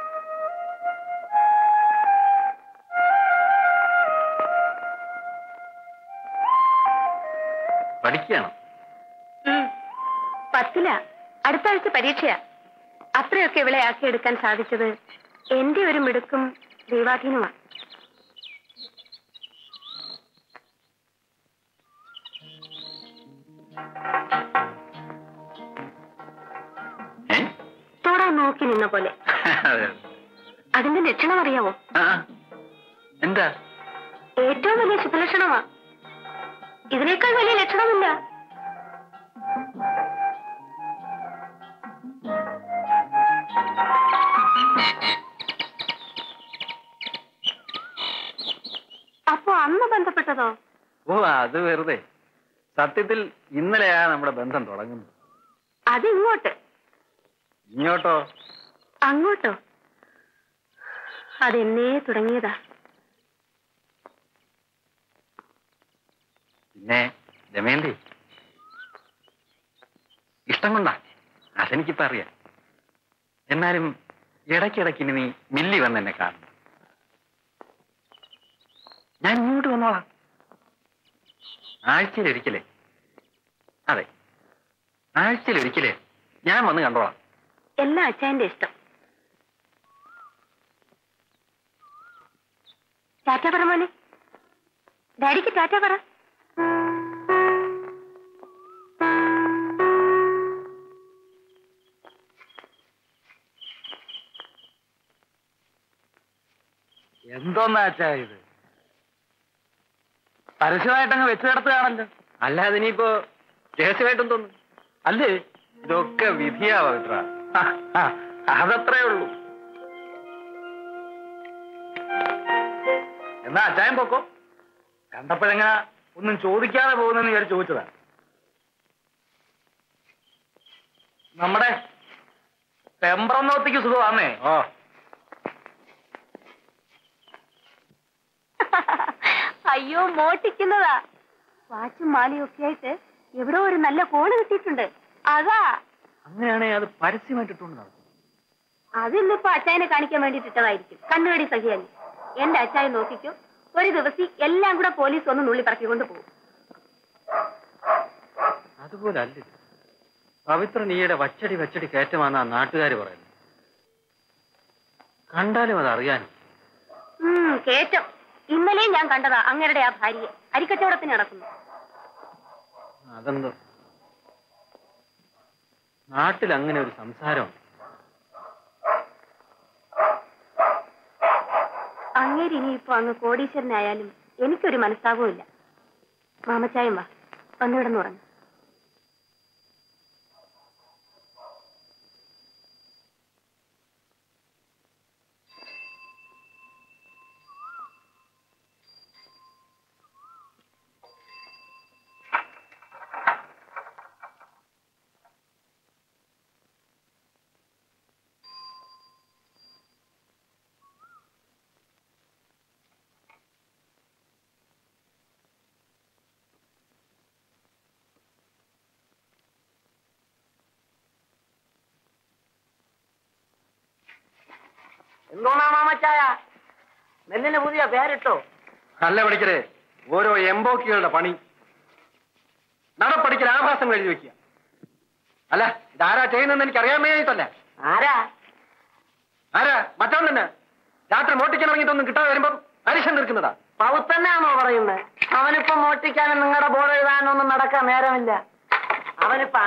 പഠിക്കുകയാണോ? 10ലാ. അടുത്ത ആഴ്ച പരീക്ഷയാ. അത്രയൊക്കെ ഇവളെ ആക്കിയെടുക്കാൻ സാധിച്ചത് എന്റെ ഒരു മിടുക്കും ദൈവാധീനമാണ്. തോടാൻ നോക്കി നിന്ന പോലെ. അതിന്റെ ലക്ഷണം അറിയാവോ? എന്താ? ഏറ്റവും വലിയ ശുഭലക്ഷണമാ. ഇതിനേക്കാൾ വലിയ ലക്ഷണമില്ല. അപ്പൊ അന്ന് ബന്ധപ്പെട്ടതോ? ഓ, അത് വെറുതെ. സത്യത്തിൽ ഇന്നലെയാ നമ്മുടെ ബന്ധം തുടങ്ങുന്നത്. അത് ഇങ്ങോട്ട്. ഇങ്ങോട്ടോ? അങ്ങോട്ടോ? അതെന്നേ തുടങ്ങിയതാ. പിന്നെ ദമയന്തി, ഇഷ്ടം കൊണ്ടാ, അതെനിക്കിപ്പോ അറിയാം. എന്നാലും ഇടയ്ക്കിടയ്ക്ക് ഇനി നീ മില്ലി വന്ന് എന്നെ കാണണം. ഞാൻ ഇങ്ങോട്ട് വന്നോളാം. ആഴ്ചയിലൊരിക്കലേ, അതെ, ആഴ്ചയിലൊരിക്കലേ ഞാൻ വന്ന് കണ്ടോളാം. എല്ലാം അച്ഛന്റെ ഇഷ്ടം. ടാറ്റ പറ മോനെ. ഡാഡിക്ക് ടാറ്റ പറ. എന്തോന്നാച്ചാ ഇത്? പരസ്യമായിട്ടങ്ങ് വെച്ചു കിടത്തുകയാണല്ലോ. അല്ലാതെ ഇനിയിപ്പോ രഹസ്യമായിട്ടും തോന്നും അല്ലേ? ഇതൊക്കെ വിധിയാ പവിത്ര. അതത്രേ ഉള്ളൂ. എന്നാ അച്ചായം പൊക്കോ. കണ്ടപ്പോഴെങ്ങനെ ഒന്നും ചോദിക്കാതെ പോകുന്നെന്ന് വിചാരിച്ച് ചോദിച്ചതാ. നമ്മുടെ പെമ്പ്രന്നോത്തിക്ക് സുഖമാണേ. ഓ, അയ്യോ മോട്ടിക്കുന്നതാ. വാച്ചും മാലയും ഒക്കെ ആയിട്ട് എവിടോ ഒരു നല്ല കോള് കിട്ടിയിട്ടുണ്ട്. അതാ. അങ്ങനെയാണെങ്കിൽ അത് പരസ്യമായിട്ടിട്ടുണ്ട് നടക്കും. അതിന്നിപ്പോ അച്ചായനെ കാണിക്കാൻ വേണ്ടിയിട്ടിട്ടതായിരിക്കും. കണ്ണുകടി സഹിയല്ലേ. എന്റെ അച്ചായൻ നോക്കിക്കോ, ഒരു ദിവസം എല്ലാം കൂടെ പോലീസ് ഒന്ന് നുള്ളി പറക്കിക്കൊണ്ട് പോകും. അതുപോലെ അല്ല, പവിത്രൻ ഈയിടെ വച്ചടി കയറ്റമാണെന്നാ നാട്ടുകാർ പറയുന്നത്. കണ്ടാലും അത് അറിയാനും. കേറ്റം. ഇന്നലെയും ഞാൻ കണ്ടതാ അങ്ങരുടെ ആ ഭാര്യയെ അരിക്കച്ചവടത്തിന് നടക്കുന്നു. അതെന്തോ നാട്ടിൽ അങ്ങനെ ഒരു സംസാരം. അങ്ങേര് ഇനിയിപ്പോ അങ്ങ് കോടീശ്വരനായാലും എനിക്കൊരു മനസ്താപവും. മാമച്ചായം വാ, വന്നിവിടെന്ന് പറഞ്ഞു. എന്തോന്നാ മാമച്ചായ, നെല്ലിന് പുതിയ പേരിട്ടോ? അല്ല പഠിക്കരേ, ഓരോ എംബോക്കികളുടെ പണി. നടപ്പടിക്കൽ ആഭാസം എഴുതി വെക്കുക. അല്ല, ഇതാരാ ചെയ്യുന്നതെന്ന് എനിക്ക് അറിയാൻ വേണ്ടിയിട്ടല്ല. ആരാ? മറ്റവൻ തന്നെ. രാത്രി മോട്ടിക്കാൻ ഇറങ്ങിയിട്ടൊന്നും കിട്ടാതെ വരുമ്പോ അരിശം നിൽക്കുന്നതാ. പൗത്തന്നെയാണോ പറയുന്നത്? അവനിപ്പോ മോട്ടിക്കാനും നിങ്ങളുടെ ബോർഡ് എഴുതാനൊന്നും നടക്കാൻ നേരമില്ല. അവനിപ്പോ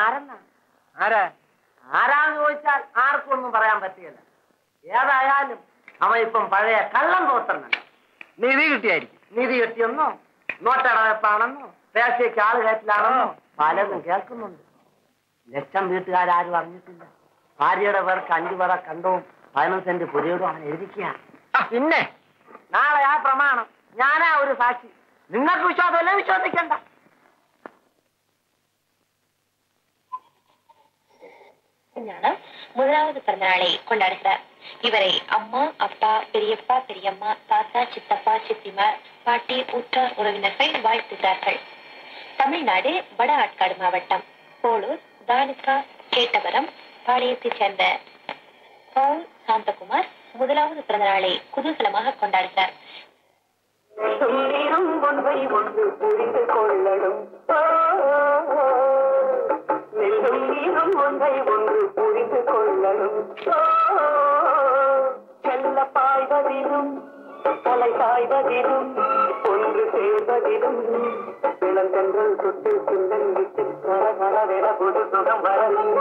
ആരാന്ന് ചോദിച്ചാൽ ആർക്കും ഒന്നും പറയാൻ പറ്റില്ല. ഏതായാലും അവൻ ഇപ്പം പഴയ കള്ളം പോത്തന്നല്ല. നിധി കിട്ടിയായിരിക്കും. നിധി കിട്ടിയെന്നോ, നോട്ടടവെപ്പാണെന്നോ, പേശയ്ക്ക് ആള് കയറ്റിലാണെന്നോ പലതും കേൾക്കുന്നുണ്ട്. ലക്ഷം വീട്ടുകാരും അറിഞ്ഞിട്ടില്ല. ഭാര്യയുടെ പേർക്ക് 5 പറ കണ്ടവും 15 സെന്റ് പുരയോടും അവൻ എഴുതിക്കുക. പിന്നെ നാളെ ആ പ്രമാണം ഞാനാ ഒരു സാക്ഷി. നിങ്ങൾക്ക് വിശ്വാസമല്ലേ? വിശ്വസിക്കണ്ട. முதலாவது பிறந்த நாளை கொண்டாடுகிறார். இவரை அம்மா, அப்பா, பெரியப்பா, பெரியம்மா, தாத்தா, சித்தப்பா, சித்திமார், பாட்டி, உற்றார் உறவினர்கள் வாழ்த்துகிறார்கள். தமிழ்நாடு வட ஆட்காடு மாவட்டம் போலூர் தாலுகா கேட்டவரம் பாளையத்தைச் சேர்ந்த பவுல் சாந்தகுமார் முதலாவது பிறந்த நாளை குதூகலமாக கொண்டாடுகிறார். செல்ல பாய்வதிலும் தலை சாய்வதிலும் ஒன்று சேர்வதிலும் இளந்தென்றல் சுட்டு சிந்தன் விட்டு கரகரவென புது சுகம் வரலும்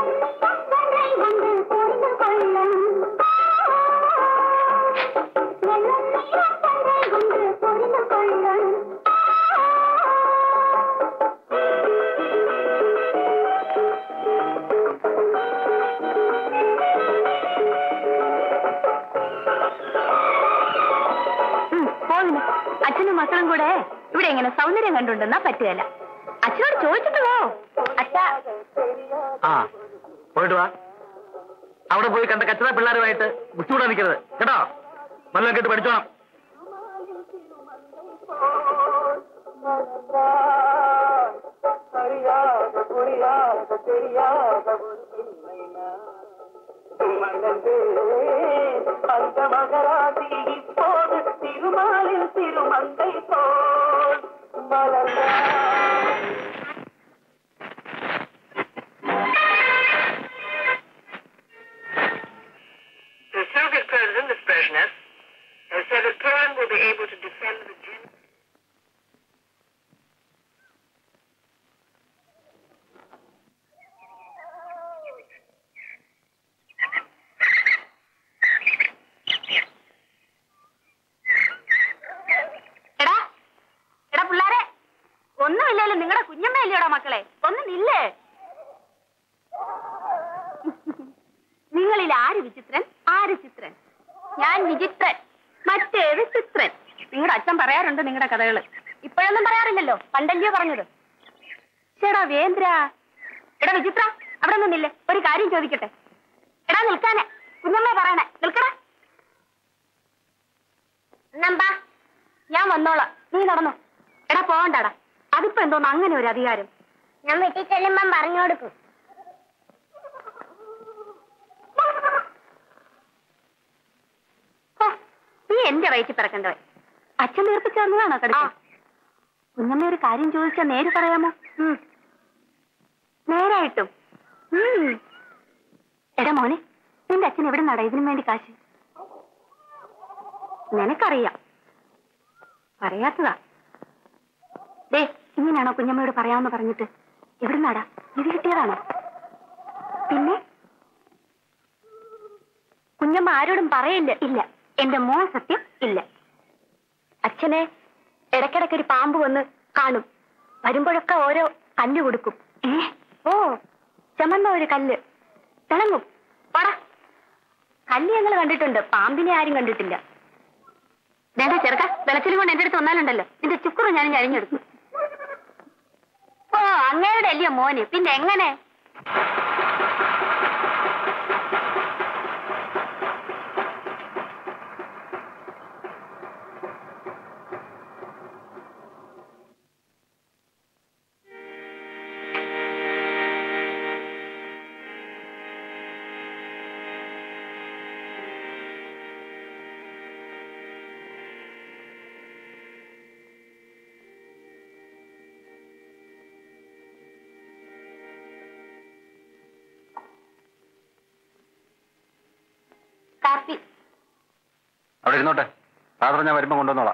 അച്ഛനും മക്കളും കൂടെ ഇവിടെ എങ്ങനെ സൗന്ദര്യം കണ്ടുണ്ടെന്നാ പറ്റുകയല്ല. അച്ഛനോട് ചോദിച്ചിട്ട് പോ. അച്ഛാ, പോയിട്ട് വാ. അവിടെ പോയി കണ്ട കച്ചറ പിള്ളേരുമായിട്ട് ബുദ്ധിമുട്ടാ നിൽക്കരുത് കേട്ടോ. നല്ല കേട്ട് പഠിച്ചോണം. அந்த மகராசி இப்போது திருமாலில் திருமந்தை போல் மலர்ந்தார். The Soviet president, this Brezhnev, has said that Poland will be able to defend the ഒന്നുമില്ലല്ലോ, നിങ്ങളുടെ കുഞ്ഞമ്മയല്ലോടാ മക്കളെ, ഒന്ന് നില്ലേ. നിങ്ങളിൽ ആര് വിചിത്രൻ, ആര് ചിത്രൻ? ഞാൻ വിചിത്രൻ, മറ്റേത് ചിത്രൻ. നിങ്ങളുടെ അച്ഛൻ പറയാറുണ്ട് നിങ്ങളുടെ കഥകള്. ഇപ്പോഴൊന്നും പറയാറില്ലല്ലോ, പണ്ടല്ലയോ പറഞ്ഞത്. ചേടാ വേന്ദ്ര, എടാ വിചിത്ര, അവിടെ നിന്നില്ലേ, ഒരു കാര്യം കാര്യം ചോദിക്കട്ടെ. എടാ നിൽക്കാനെ, കുഞ്ഞമ്മ പറയണേ, നിൽക്കടാ. നമ്പാ ഞാൻ വന്നോളാം, നീ നടന്നോ. എടാ പോകണ്ടാടാ, അതിപ്പോ എന്തോന്ന് അങ്ങനെ ഒരു അധികാരം? ഞാൻ വീട്ടിൽ ചെല്ലുമ്പം പറഞ്ഞു കൊടുക്കും. നീ എന്റെ വയറ്റിൽ പിറക്കണ്ടവൻ. അച്ഛൻ നേർപ്പിച്ചു തന്നതാണോ കട? കുഞ്ഞമ്മ ഒരു കാര്യം ചോദിച്ചാൽ നേര് പറയാമോ? നേരായിട്ടും. എടാ മോനെ, നിന്റെ അച്ഛൻ എവിടെ നടാ ഇതിനു വേണ്ടി കാശ്? നിനക്കറിയാം, പറയാത്തതാ. ദേ, ഇങ്ങനെയാണോ കുഞ്ഞമ്മയോട് പറയാമെന്ന് പറഞ്ഞിട്ട് എവിടെ നടാ? ഇത് കിട്ടിയതാണോ? പിന്നെ കുഞ്ഞമ്മ ആരോടും പറയില്ല. ഇല്ല, എന്റെ മോൻ സത്യം ഇല്ല. അച്ഛനെ ഇടയ്ക്കിടയ്ക്കൊരു പാമ്പ് വന്ന് കാണും. വരുമ്പോഴൊക്കെ ഓരോ കല്ല് കൊടുക്കും. ഓ, ചമന്ന ഒരു കല്ല് തിളങ്ങും. പടാ, കല്ല് ഞങ്ങൾ കണ്ടിട്ടുണ്ട്, പാമ്പിനെ ആരും കണ്ടിട്ടില്ല. വേണ്ട ചെറുക്ക, വെളച്ചിലും കൊണ്ട് എന്റെ അടുത്ത് വന്നാലുണ്ടല്ലോ, നിന്റെ ചുക്കുറ ഞാനും കഴിഞ്ഞെടുക്കും. ഓ, അങ്ങേരുടെ അല്ലയോ മോന്, പിന്നെ എങ്ങനെ? കാപ്പി അവിടെ ഇരുന്നോട്ടെ, ഫാദർ ഞാൻ വരുമ്പോ കൊണ്ടുവന്നോളാം.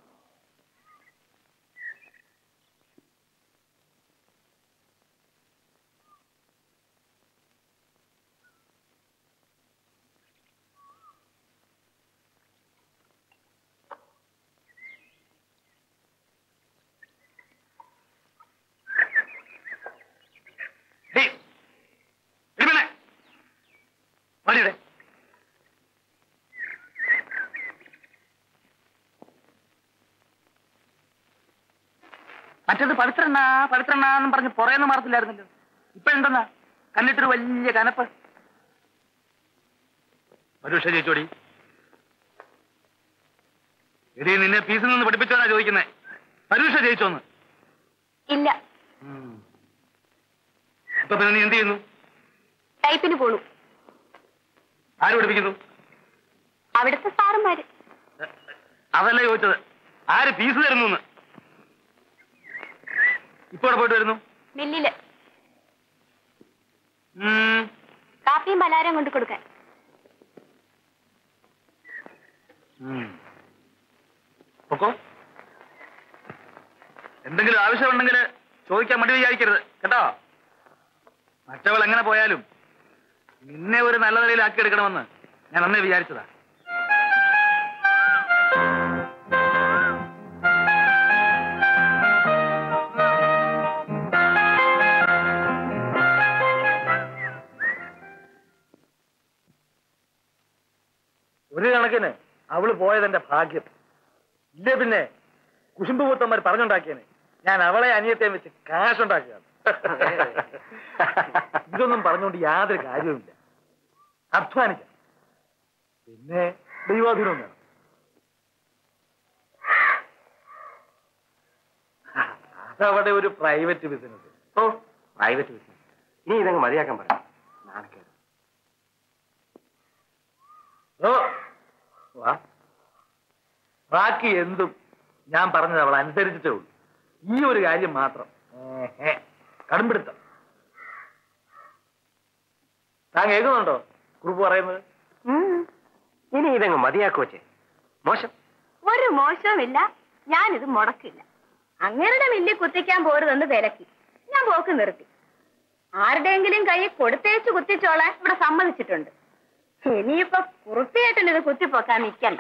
മറ്റേത് പവിത്രണ്ണാന്നും പറഞ്ഞ് പുറയെന്ന് മാറത്തില്ലായിരുന്നല്ലോ. ഇപ്പൊ എന്തെന്നാ കണ്ടിട്ടൊരു വലിയ കനപ്പ്. പരീക്ഷ ജയിച്ചോടി. എടി, നിന്നെ ഫീസിൽ നിന്ന് പഠിപ്പിച്ചോന്നാ ചോദിക്കുന്നേ. പരീക്ഷ ജയിച്ചോന്ന്? ഇല്ല. ഇപ്പൊ പിന്നെ നീ എന്ത് ചെയ്യുന്നു? ടൈപ്പിന് പോണു. ആര് പഠിപ്പിക്കുന്നു? അവിടുത്തെ സാറന്മാര്. അതല്ല ചോദിച്ചത്, ആര് ഫീസ് തരുന്നു? ഇപ്പൊ ഇവിടെ പോയിട്ട് വരുന്നു? മില്ലില് കാപ്പിയും പലഹാരം കൊണ്ട് കൊടുക്കാൻ. പൊക്കോ. എന്തെങ്കിലും ആവശ്യമുണ്ടെങ്കിൽ ചോദിക്കാൻ മടി വിചാരിക്കരുത് കേട്ടോ. മറ്റവൾ എങ്ങനെ പോയാലും നിന്നെ ഒരു നല്ല നിലയിലാക്കി എടുക്കണമെന്ന് ഞാൻ അന്നേ വിചാരിച്ചതാ. ഒരു കണക്കിന് അവള് പോയതെന്റെ ഭാഗ്യം. ഇല്ലേ പിന്നെ കുശുമ്പുപൂത്തന്മാർ പറഞ്ഞുണ്ടാക്കിയനെ ഞാൻ അവളെ അനിയത്തെയും വെച്ച് കാശുണ്ടാക്കുകയാണ്. ഇതൊന്നും പറഞ്ഞുകൊണ്ട് യാതൊരു കാര്യവുമില്ല. അധ്വാനിക്കാം, പിന്നെ ദൈവാധീനവും വേണം. അതവിടെ ഒരു പ്രൈവറ്റ് ബിസിനസ്. ഓ, പ്രൈവറ്റ് ബിസിനസ്. ഇനി ഇതങ്ങ് മതിയാക്കാൻ പറയാം. നാണക്കേട്. ഓ വാ, ബാക്കി എന്തും ഞാൻ പറഞ്ഞത് അവൾ അനുസരിച്ചിട്ടേ ഉള്ളൂ. ഈ ഒരു കാര്യം മാത്രം കടുംപിടുത്തം. താൻ കേൾക്കുന്നുണ്ടോ കുറിപ്പ് പറയുന്നത്? ഇനി ഇതങ്ങ് മതിയാക്കോച്ചേ. മോശം. ഒരു മോശവുമില്ല, ഞാനിത് മുടക്കില്ല. അങ്ങേരുടെ മില്ലിൽ കുത്തിക്കാൻ പോരുതെന്ന് വിലക്കി ഞാൻ പോക്ക് നിർത്തി. ആരുടെയെങ്കിലും കൈ കൊടുത്തേച്ച് കുത്തിച്ചോളാൻ ഇവിടെ സമ്മതിച്ചിട്ടുണ്ട്. ഇനിയിപ്പൊ കുറുപ്പിയേട്ടൻ ഇത് കുത്തിപ്പോക്കാൻ നിൽക്കണ്ട.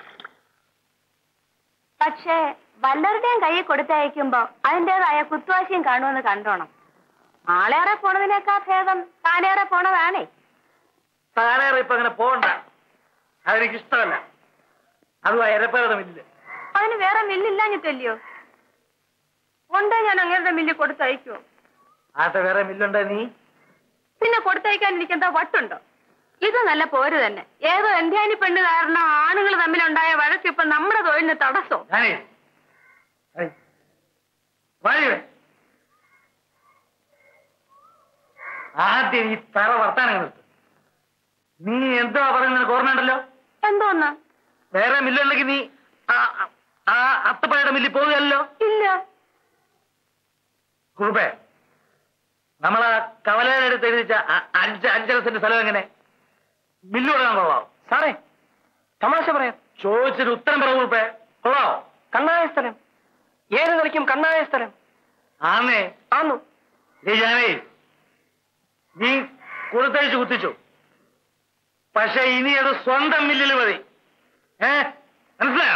പക്ഷേ വല്ലവരുടെയും കൈ കൊടുത്തയക്കുമ്പോ അതിൻ്റെതായ കുത്തുവാശിയും കാണുമെന്ന് കണ്ടോണം. ആളേറെ പോണതിനേക്കാ ഭേദം താനേറെ പോണതാണേ. താനേറെ ഇപ്പൊ അങ്ങനെ പോകണ്ട, അതെനിക്ക് ഇഷ്ടമല്ല. അതും എരപ്പേരുടെ മില്ല്. അതിന് വേറെ മില്ലില്ലാഞ്ഞിട്ടല്ലയോ? കൊണ്ടേ ഞാൻ അങ്ങേരുടെ മില്ലിൽ കൊടുത്തയക്കുമോ? ആട്ടെ, വേറെ മില്ലുണ്ടോ? നീ പിന്നെ കൊടുത്തയക്കാൻ എനിക്കെന്താ വട്ടുണ്ടോ? ഇത് നല്ല പോര് തന്നെ. ഏതോ എന്ധ്യാനി പെണ്ണ് കാരണം ആണുങ്ങൾ തമ്മിലുണ്ടായ വഴക്ക് ഇപ്പൊ നമ്മുടെ തൊഴിലിന് തടസ്സോ? ആദ്യം ഈ തറ വർത്താനങ്ങൾ നീ എന്തോ പറയുന്നത് ഓർമ്മയുണ്ടല്ലോ? എന്തോന്ന്? വേറെ മില്ലുണ്ടെങ്കിൽ നീ ആ അത്തപ്പഴയുടെ മില്ലിൽ പോവുകയല്ലോ? ഇല്ല. കുറുപ്പേ, നമ്മളാ കവലയുടെ അടുത്ത് എഴുതിച്ച 5 സെന്റ് സ്ഥലം എങ്ങനെ മില്ല് കൊടുക്കാൻ കൊള്ളാം? സാറേ തമാശ പറയാം. ചോദിച്ചൊരു ഉത്തരം പറ കുറുപ്പേ. കൊള്ളാവോ? കണ്ണായ സ്ഥലം. ഏത് കളിക്കും കണ്ണായ സ്ഥലം? ആന്നേ ആന്നു. ജാനേ, നീ കൊടുത്തയച്ച് കുത്തിച്ചു. പക്ഷെ ഇനി അത് സ്വന്തം മില്ലിൽ മതി. മനസ്സിലായോ?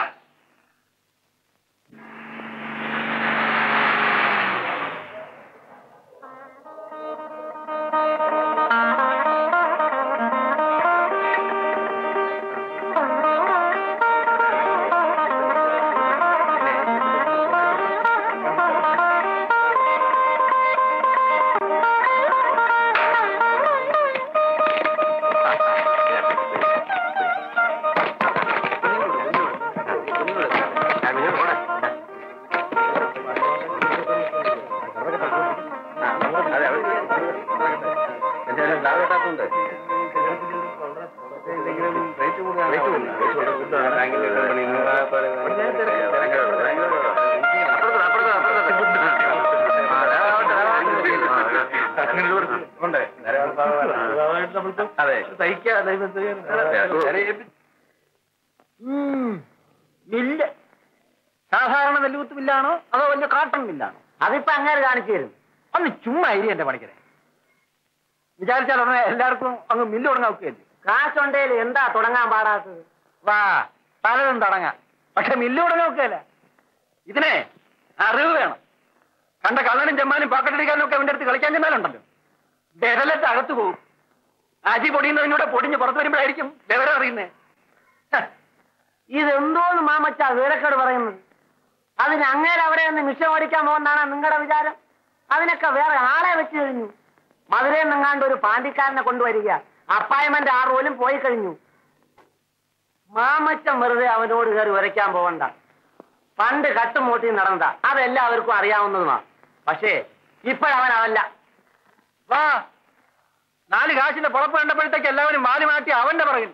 മില്ല് സാധാരണ നെല്ലുകുത്ത് മില്ലാണോ അതോ വലിയ കാട്ടൺ മില്ലാണോ? അതിപ്പോ അങ്ങനെ കാണിച്ചു തരും. ഒന്ന് ചുമ്മാ ഇരി എന്റെ പണിക്കരെ. വിചാരിച്ചാൽ ഉടനെ എല്ലാവർക്കും അങ്ങ് മില്ല് തുടങ്ങാൻ ഒക്കെയല്ലേ? കാശുണ്ടേൽ എന്താ തുടങ്ങാൻ പാടാത്തത്? വാ, പലതും തുടങ്ങാം. പക്ഷെ മില്ല് തുടങ്ങാൻ ഒക്കെയല്ല. ഇതിനെ അറിവ് വേണം. കണ്ട കള്ളനും ചെമ്മാനും പാക്കറ്റടിക്കാനും ഒക്കെ അവന്റെ അടുത്ത് കളിക്കാൻ ചെന്നാലുണ്ടല്ലോ, വിരലത്ത് അകത്ത് പോകും. അജി പൊടിയുന്നതിനൂടെ പൊടിഞ്ഞ് പുറത്തു വരുമ്പോഴായിരിക്കും വിവരം അറിയുന്നേ. ഇതെന്തോന്ന് മാമച്ചാ വിവരക്കേട് പറയുന്നത്? അതിന് അങ്ങേരെ അവിടെ ഒന്ന് മിഷൻ ഓടിക്കാൻ പോകുന്നതാണ് നിങ്ങളുടെ വിചാരം? അതിനൊക്കെ വേറെ ആളെ വെച്ച് കഴിഞ്ഞു. മധുരയിൽ നിങ്ങാണ്ട് ഒരു പാണ്ടിക്കാരനെ കൊണ്ടുവരിക. അപ്പായ്മെന്റ് 6 പോലും പോയി കഴിഞ്ഞു. മാമച്ചൻ വെറുതെ അവനോട് കയറി ഉരയ്ക്കാൻ പോകണ്ട. പണ്ട് കട്ടും മൂട്ടി നടന്നതാ, അതെല്ലാവർക്കും അറിയാവുന്നതുമാ. പക്ഷേ ഇപ്പോഴവനല്ല. വാ, 4 കാശിന്റെ പുറപ്പ് കണ്ടപ്പോഴത്തേക്ക് എല്ലാവരും മാറി മാറ്റി അവന്റെ പുറകിൽ.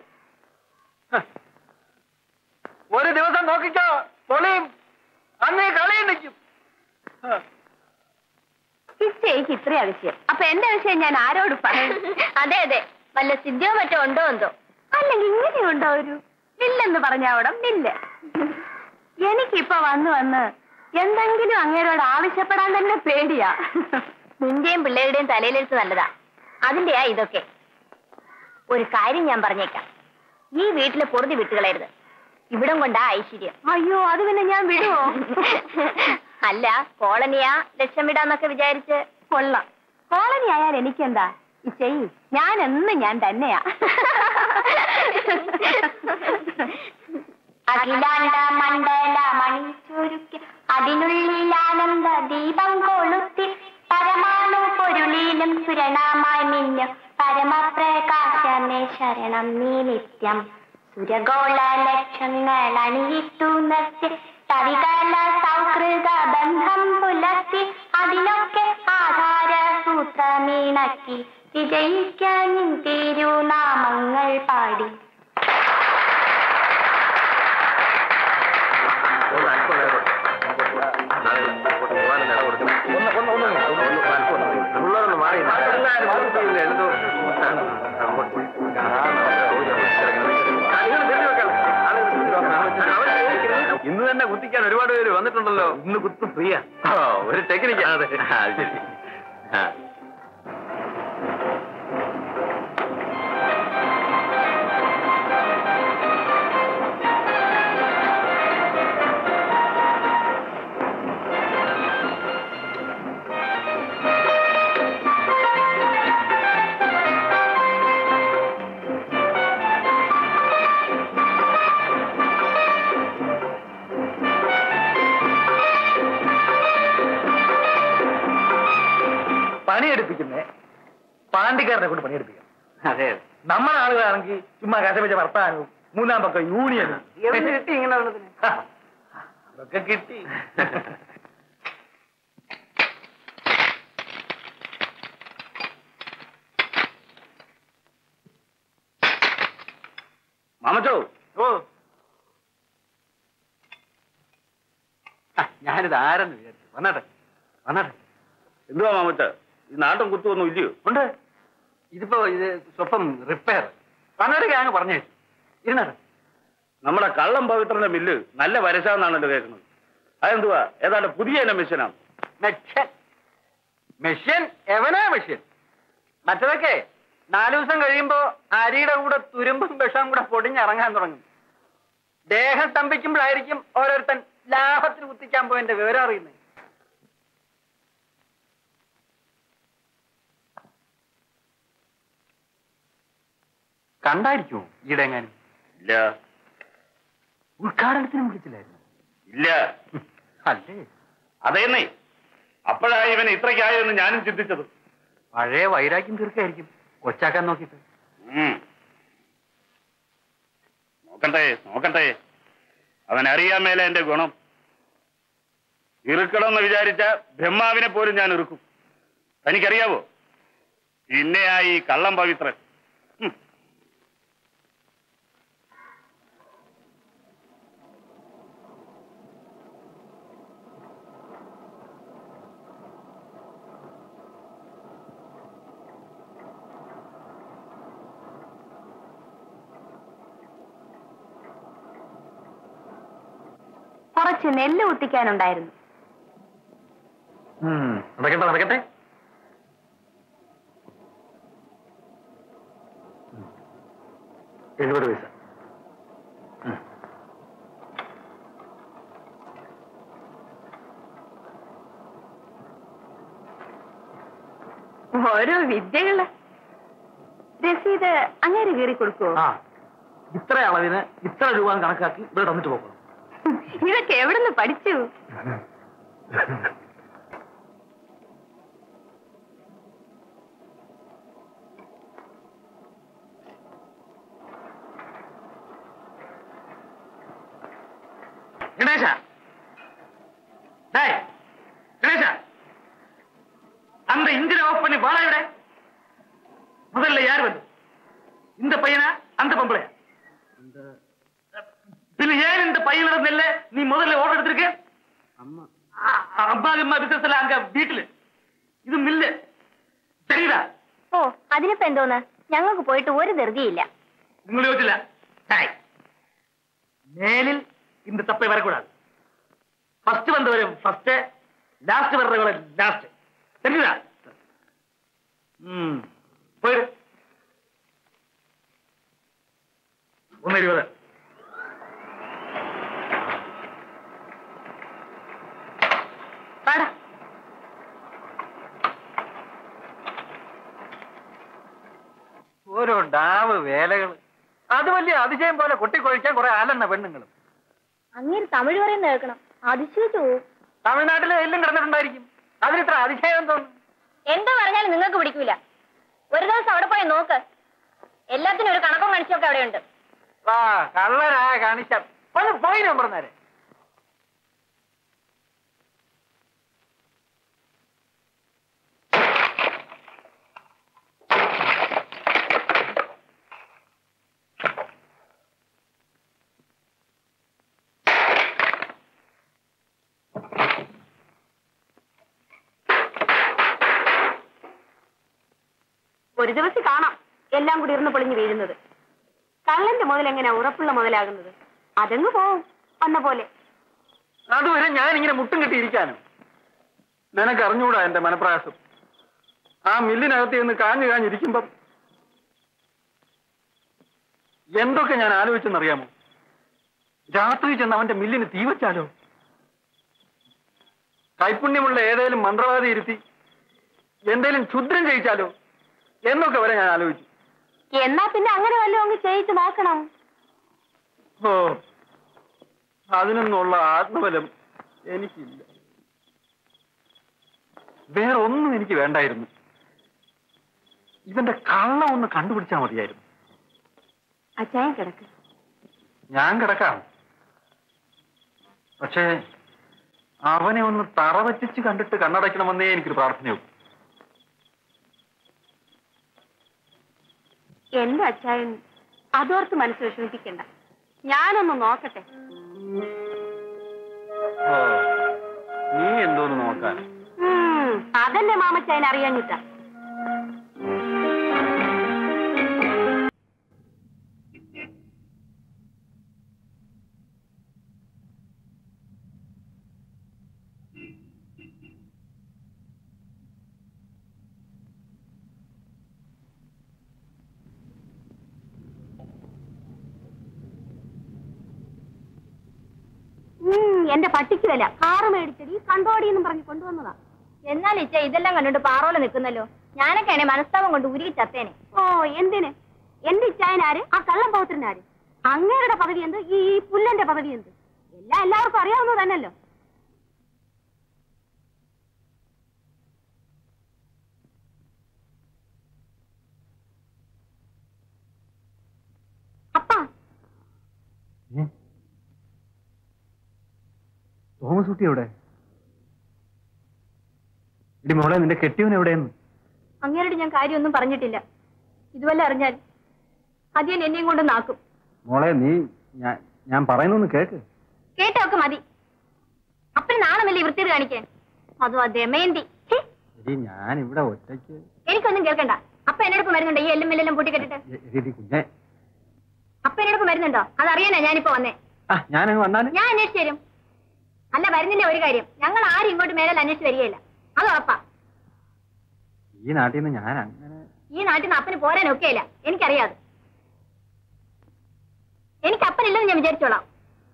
ഒരു ദിവസം നോക്കിക്കോ, പൊളിയും. അന്നേ കളിയും നിൽക്കും. എനിക്ക് ഇത്രയാ വിഷയം. അപ്പൊ എന്റെ വിഷയം ഞാൻ ആരോട് പറയും? അതെ അതെ, വല്ല സിദ്ധിയോ മറ്റോ ഉണ്ടോ എന്തോ. അല്ലെങ്കിൽ ഇങ്ങനെയുണ്ടോ ഒരു മില്ലെന്ന് പറഞ്ഞ അവിടെ മില്ല്. എനിക്കിപ്പൊ വന്ന് എന്തെങ്കിലും അങ്ങേരോട് ആവശ്യപ്പെടാൻ തന്നെ പേടിയാ. നിന്റെയും പിള്ളേരുടെയും തലയിലെടുത്ത് നല്ലതാ. അതിന്റെയാ ഇതൊക്കെ. ഒരു കാര്യം ഞാൻ പറഞ്ഞേക്കാം, ഈ വീട്ടിലെ പൊറുതി വിട്ടുകളയരുത്. ഇവിടം കൊണ്ടാ ഐശ്വര്യം. അയ്യോ, അത് പിന്നെ ഞാൻ വിടുവോ? അല്ല, കോളനിയാ ലക്ഷം വിടാന്നൊക്കെ വിചാരിച്ച് കൊള്ളാം. കോളനി ആയാൽ എനിക്കെന്താ? ഇച്ചയി ഞാൻ എന്നും ഞാൻ തന്നെയാ. അഖിലാണ്ട മണ്ഡല മണിച്ചുരുക്കി അതിനുള്ളിൽ ആനന്ദ ദീപം കൊളുത്തി പരമാണു പൊരുളിലും സുരണമായി മിന്നു പരമപ്രകാശമേ ശരണം നീ നിത്യം സുരഗോള ലക്ഷങ്ങൾ അണിയിട്ടു നിർത്തി തവികല സൗഹൃദ ബന്ധം പുലർത്തി അതിനൊക്കെ ആധാര സൂത്രമീണക്കി വിജയിക്കാൻ തിരുനാമങ്ങൾ പാടി. ഇന്ന് തന്നെ കുത്തിക്കാൻ ഒരുപാട് പേര് വന്നിട്ടുണ്ടല്ലോ. ഇന്ന് കുത്തും ഫ്രീയാ. ഒരു ടെക്നിക്കാ. അതെ, ശരി. പാണ്ടിക്കാരനെ കൊണ്ട് പണിയെടുപ്പിക്കാം. അതെ നമ്മുടെ ആളുകളാണെങ്കിൽ ചുമ്മാ കശപിച്ച വർത്താനവും മൂന്നാം പക്കം യൂണിയനും കിട്ടി ഇങ്ങനെ ഉള്ളതിന്. അതൊക്കെ കിട്ടി. മാമച്ചോ, ഓ ഞാനിത് ആരെന്ന് വിചാരിച്ചു. വന്നാട്ടെ വന്നാട്ടെ. എന്തുവാ മാമച്ച, ഈ നാട്ടും കുത്തുവൊന്നും ഇല്ലയോ? ഉണ്ട്. ഇതിപ്പോ ഇത് സ്വപ്പം റിപ്പയർ വന്നൊരു ഗ്യാങ് പറഞ്ഞു ഇരുന്നാട്ടെ. നമ്മുടെ കള്ളം പവിത്രന്റെ മില്ല് നല്ല വരശാന്നാണല്ലോ കേൾക്കുന്നത്. അതെന്തുവാ, ഏതാണ്ട് പുതിയ ഇനം മെഷീനാണ്? മെഷ്യൻ മെഷ്യൻ എവനാ മെഷ്യൻ? മറ്റതൊക്കെ 4 ദിവസം കഴിയുമ്പോ അരിയുടെ കൂടെ തുരുമ്പും വിഷം കൂടെ പൊടിഞ്ഞിറങ്ങാൻ തുടങ്ങും. ദേഹം സ്തംഭിക്കുമ്പോഴായിരിക്കും ഓരോരുത്തൻ ലാഭത്തിന് കുത്തിക്കാൻ പോയതിന്റെ വിവരം അറിയുന്നത്. കണ്ടായിരിക്കുമോ ഈടെ എങ്ങാനും? ഇല്ല. ഉദ്ഘാടനത്തിനും വിളിച്ചില്ലായിരുന്നു? ഇല്ല. അല്ലേ? അതേന്നേ, അപ്പോഴായി ഇവൻ ഇത്രയ്ക്കായെന്ന് ഞാനും ചിന്തിച്ചത്. പഴയ വൈരാഗ്യം തീർക്കായിരിക്കും കൊച്ചാക്കാൻ നോക്കിയിട്ട്. നോക്കട്ടെ നോക്കട്ടെ, അവനറിയാൻ മേലെ എന്റെ ഗുണം. ഇറുക്കണമെന്ന് വിചാരിച്ച ബ്രഹ്മാവിനെ പോലും ഞാൻ ഇറുക്കും. തനിക്കറിയാവോ? പിന്നെയായി കള്ളം പവിത്രൻ. കുറച്ച് നെല്ല് കുത്തിക്കാനുണ്ടായിരുന്നു. നടക്കട്ടെ നടക്കട്ടെ. $70. ഓരോ വിദ്യകള്. രസീത് അങ്ങനെ കീറി കൊടുക്കുവോ? ആ, ഇത്ര അളവിന് ഇത്ര രൂപ കണക്കാക്കി ഇവിടെ തന്നിട്ട് പോകണം. ഇതൊക്കെ എവിടുന്ന് പഠിച്ചു? ഗണേശ, ഗണേശ, அந்த இன்ஜினை ஆஃப் பண்ணி வாழ விட. முதல்ல யார் வந்து? இந்த பையனா அந்த பொம்பளையா? பின்ன ஏன் இந்த பையனோட நெல்ல நீ முதல்ல ஓட எடுத்திருக்க? அம்மா அம்மா பிசினஸ்ல அங்க வீட்டுல ഇത് മില്ല് ശരിയാ. ഓ, അതിനിപ്പോ എന്തോന്ന്? ഞങ്ങൾക്ക് പോയിട്ട് ഒരു ധൃതിയില്ല. നിങ്ങൾ ചോദിച്ചില്ല. മേലിൽ இந்த தப்பை வரக்கூடாது. ஃபர்ஸ்ட் வந்தவரை ஃபர்ஸ்ட், லாஸ்ட் வர்றவரை லாஸ்ட். தெரியுதா? போயிடு. 1:20. ഓരോ ഡാവ് വേലകൾ. അത് വലിയ അതിശയം പോലെ കൊട്ടിക്കൊഴിക്കാൻ കുറെ ആലെണ്ണ പെണ്ണുങ്ങളും. അങ്ങനെ തമിഴ് പറയുന്ന കേൾക്കണം. അതിശയിച്ചു. തമിഴ്നാട്ടിൽ എല്ലാം കിടന്നിട്ടുണ്ടായിരിക്കും. അതിനിത്ര അതിശയം തോന്നുന്നു. എന്താ പറഞ്ഞാലും നിങ്ങൾക്ക് പിടിക്കൂല. ഒരു ദിവസം അവിടെ പോയി നോക്ക്. എല്ലാത്തിനും ഒരു കണക്കും മനുഷ്യൊക്കെ അവിടെ ഉണ്ട്. വാ കള്ളനാ കാണിച്ച ഒന്ന് പോയി പറഞ്ഞാലേ. ഒരു ദിവസം കാണാം എല്ലാം കൂടി ഇരുന്ന് പൊളിഞ്ഞു വീഴുന്നത്. കള്ളന്റെ മുതൽ എങ്ങനെയാ ഉറപ്പുള്ള മുതലാകുന്നത്? അതങ്ങ് പോവും വന്ന പോലെ. അതുവരെ ഞാൻ ഇങ്ങനെ മുട്ടും കെട്ടിയിരിക്കാനും നിനക്ക് അറിഞ്ഞൂടാ എന്റെ മനപ്രയാസം. ആ മില്ലിനകത്ത് നിന്ന് കാഞ്ഞിരിക്കുമ്പം എന്തൊക്കെ ഞാൻ ആലോചിച്ചെന്നറിയാമോ? രാത്രി ചെന്ന് അവന്റെ മില്ലിന് തീ വച്ചാലോ? കൈപുണ്യമുള്ള ഏതേലും മന്ത്രവാദി ഇരുത്തി എന്തേലും ക്ഷുദ്രം ചെയ്യിച്ചാലോ എന്നൊക്കെ വരെ ഞാൻ ആലോചിച്ചു. എന്നാ പിന്നെ അങ്ങനെ വല്ലതും അങ്ങ് ചെയ്യിച്ചു നോക്കണം. ഓ, അതിനൊന്നുള്ള ആത്മബലം എനിക്കില്ല. വേറെ ഒന്നും എനിക്ക് വേണ്ടായിരുന്നു. ഇവന്റെ കള്ളം ഒന്ന് കണ്ടുപിടിച്ചാൽ മതിയായിരുന്നു. അച്ചായൻ കിടക്ക്. ഞാൻ കിടക്കാം. പക്ഷേ അവനെ ഒന്ന് തറവറ്റിച്ച് കണ്ടിട്ട് കണ്ണടയ്ക്കണമെന്നേ എനിക്കൊരു പ്രാർത്ഥനയുള്ളൂ. എന്റെ അച്ചായൻ അതോർത്ത് മനസ്സ് വിഷമിപ്പിക്കണ്ട. ഞാനൊന്ന് നോക്കട്ടെ. നീ എന്തോന്ന് നോക്കാൻ? അതന്നെ മാമച്ചായൻ അറിയാഞ്ഞിട്ടാ. എന്റെ പട്ടിക്ക് വില കാറ് മേടിച്ചടി കണ്ടോടി എന്നും പറഞ്ഞ് കൊണ്ടുവന്നതാ. എന്നാൽ ഇച്ച ഇതെല്ലാം കണ്ടിട്ട് പാറോല നിൽക്കുന്നല്ലോ. ഞാനൊക്കെ മനസ്താപം കൊണ്ട് ഉരുകി ചത്തേനെ. ഓ എന്തിന്? എന്റെ ഇച്ചായനാര്? ആ കള്ളം പൗത്രനാര്? അങ്ങേരുടെ പദവി എന്ത്? ഈ പുല്ലന്റെ പദവി എന്ത്? എല്ലാവർക്കും അറിയാവുന്നത് തന്നെയല്ലോ. അപ്പാ തോമസ് കുട്ടി എവിടെ? ഇടി മോളെ, നിന്റെ കെട്ടിയവൻ എവിടെയെന്ന്? അങ്ങേരോട് ഞാൻ കാര്യമൊന്നും പറഞ്ഞിട്ടില്ല. ഇതുവല്ല അറിഞ്ഞാൽ അതിയൻ എന്നെയും കൊണ്ട് നാക്കും. മോളെ, നീ ഞാൻ പറയുന്നൊന്ന് കേക്ക്. കേട്ടൊക്കെ മതി. അപ്പൻ നാണമല്ലേ വൃത്തിയത് കാണിക്കാൻ? അതും ദമയന്തി. ഞാൻ ഇവിടെ ഒറ്റയ്ക്ക്. എനിക്കൊന്നും കേൾക്കണ്ട. അപ്പ എന്നോടൊപ്പം വരുന്നുണ്ടോ? ഈ എല്ലും മെല്ലെല്ലാം പൂട്ടിക്കെട്ടിട്ട് കുഞ്ഞെ, അപ്പ എന്നോടൊപ്പം വരുന്നുണ്ടോ? അതറിയാനാ ഞാനിപ്പോ വന്നേ. ഞാനങ്ങ് വന്നാലും ഞാൻ അന്വേഷിച്ചു തരും. അല്ല, വരുന്നില്ല ഒരു കാര്യം, ഞങ്ങൾ ആരും ഇങ്ങോട്ട് മേലെ അന്വേഷിച്ച് വരികയില്ല. അത് ഉറപ്പാ. ഈ നാട്ടിൽ നിന്ന് ഞാൻ അങ്ങനെ ഈ നാട്ടിൽ നിന്ന് അപ്പന് പോരാനൊക്കെയില്ല. എനിക്കറിയാതെ. എനിക്ക് അപ്പനില്ലെന്ന് ഞാൻ വിചാരിച്ചോളാം.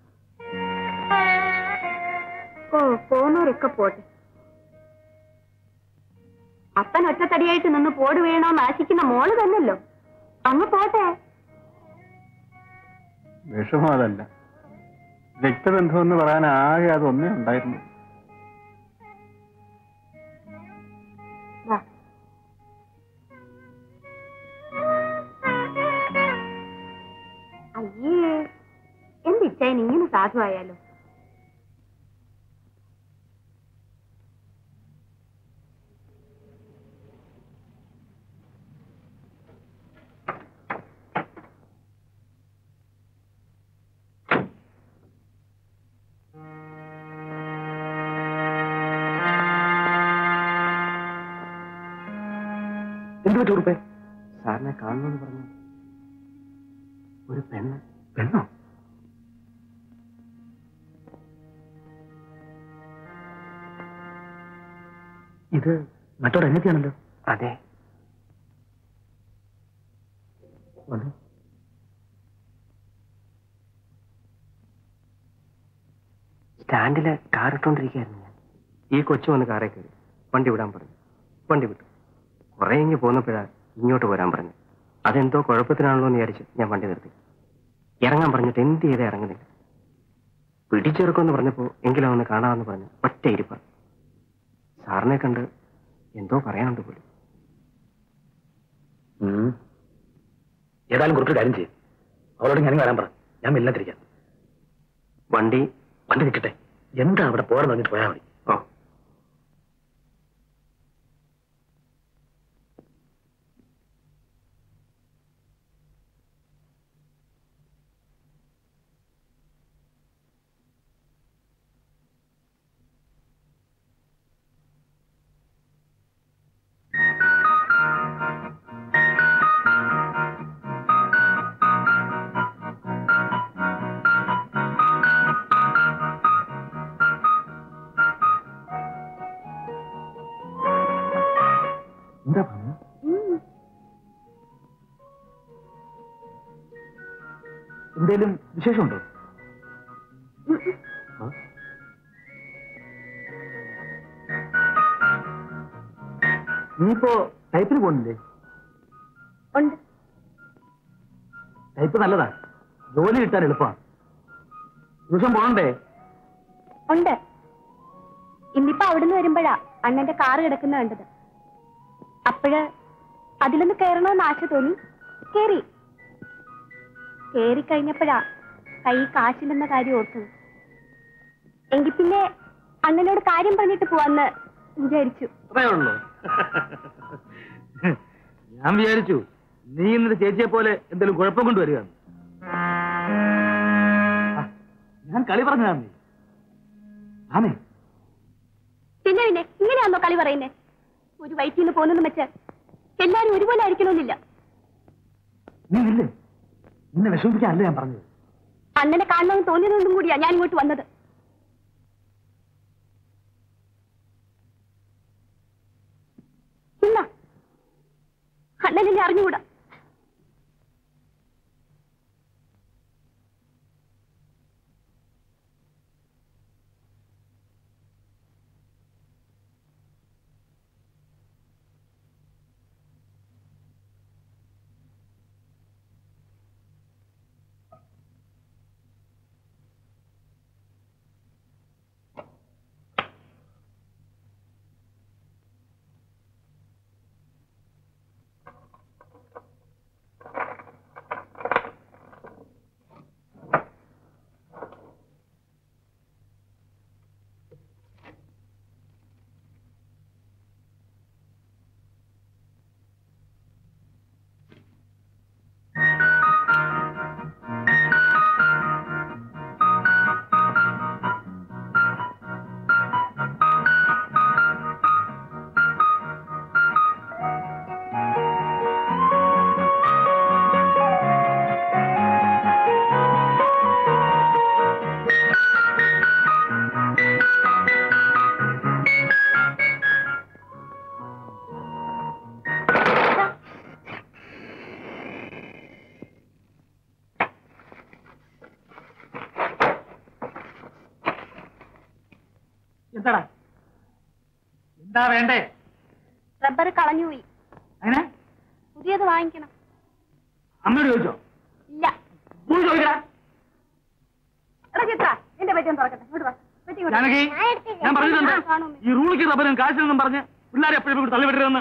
ഓ, പോന്നവരൊക്കെ പോട്ടെ. അപ്പൻ ഒറ്റത്തടിയായിട്ട് നിന്ന് പോട് വീണോന്ന് ആശിക്കുന്ന മോള് തന്നല്ലോ. അങ്ങ് പോട്ടെ. വിഷമം അതല്ല, രക്തബന്ധം എന്ന് പറയാൻ ആകെ അതൊന്നേ ഉണ്ടായിരുന്നു. അയ്യേ, എന്തിച്ചായൻ ഇങ്ങനെ സാധുവായാലോ? എന്ത് പറ്റും ഉറുപ്പേ? സാറിനെ കാണണമെന്ന് പറഞ്ഞു. ഒരു പെണ്ണ്. പെണ്ണോ? ഇത് മറ്റൊരനിയത്തിയാണല്ലോ. അതെ. വന്നു. സ്റ്റാൻഡില് കാറിട്ടോണ്ടിരിക്കുകയായിരുന്നു ഞാൻ. ഈ കൊച്ചു വന്ന് കാറേ കയറി വണ്ടി വിടാൻ പറഞ്ഞു. വണ്ടി വിട്ടു. കുറെ ഇങ്ങ് പോന്നപ്പോഴാണ് ഇങ്ങോട്ട് പോരാൻ പറഞ്ഞു. അതെന്തോ കുഴപ്പത്തിനാണല്ലോ എന്ന് വിചാരിച്ച് ഞാൻ വണ്ടി നിർത്തി. ഇറങ്ങാൻ പറഞ്ഞിട്ട് എന്ത് ചെയ്തേ ഇറങ്ങുന്നില്ല. പിടിച്ചെറുക്കുമെന്ന് പറഞ്ഞപ്പോ എങ്കിലും ഒന്ന് കാണാമെന്ന് പറഞ്ഞു. ഒറ്റ ഇരിപ്പ. സാറിനെ കണ്ട് എന്തോ പറയാനുണ്ട് പോലും. ഏതായാലും കുറച്ച് കാര്യം ചെയ്യും. അവളോട് ഞാൻ വരാൻ പറ. ഞാൻ മില്ലാതിരിക്കാം. വണ്ടി നിൽക്കട്ടെ. എന്താ അവിടെ പോരാൻ പറഞ്ഞിട്ട് പോയാൽ മതി. ഓ, എന്താ പറഞ്ഞു? എന്തേലും വിശേഷമുണ്ടോ? നീയിപ്പോ ടൈപ്പിന് പോണില്ലേ? ഉണ്ട്. ടൈപ്പ് നല്ലതാ. ജോലി കിട്ടാൻ എളുപ്പമാണ്. ദിവസം പോകണ്ടേ? ഉണ്ട്. ഇന്നിപ്പോ അവിടുന്ന് വരുമ്പോഴാ അണ്ണന്റെ കാറ് കിടക്കുന്ന കണ്ടത്. അപ്പോഴ് അതിലൊന്ന് കയറണമെന്ന് ആശ തോന്നി. കേറി കഴിഞ്ഞപ്പോഴാ കൈ കാശില്ലെന്ന കാര്യം ഓർത്തത്. എങ്കിൽ പിന്നെ അണ്ണനോട് കാര്യം പറഞ്ഞിട്ട് പോവാന്ന് വിചാരിച്ചു. അത്രയുള്ളൂ. ഞാൻ വിചാരിച്ചു നീ ഇന്നലെ ചേച്ചിയെ പോലെ എന്തെങ്കിലും കുഴപ്പം കൊണ്ടുവരിക. ഞാൻ കളി പറഞ്ഞതാണ്. ആമേ പിന്നെ ഇങ്ങനെയാണോ കളി പറയുന്നേ? ഒരു വയറ്റിൽ നിന്ന് പോകുന്നതെന്ന് വെച്ച് എല്ലാരും ഒരുപോലെ ആയിരിക്കണമെന്നില്ല. നീ ഇല്ലേ, നിന്നെ വിഷമിപ്പിക്കാനല്ല ഞാൻ പറഞ്ഞത്. അണ്ണനെ കാണണമെന്ന് തോന്നിയതുകൊണ്ടും കൂടിയാ ഞാൻ ഇങ്ങോട്ട് വന്നത്. ഇല്ല, അണ്ണനെ അറിഞ്ഞുകൂടാ. എന്താടാ, എന്താ വേണ്ടേ? റബ്ബർ കളഞ്ഞുപോയി. അങ്ങനെ പുതിയത് വാങ്ങിക്കണം. അമ്മയോട് ചോദിച്ചോ? ഇല്ല. ചോദിക്കടാ. എന്റെ പറ്റി തുറക്കട്ടെ. ജാനകി, ഞാൻ പറഞ്ഞിട്ടുണ്ട് ഈ റൂളിക്ക് റബ്ബറും കാശിനെന്നും പറഞ്ഞ് പിള്ളേരെ എപ്പോഴും തള്ളിവിടരുതെന്ന്.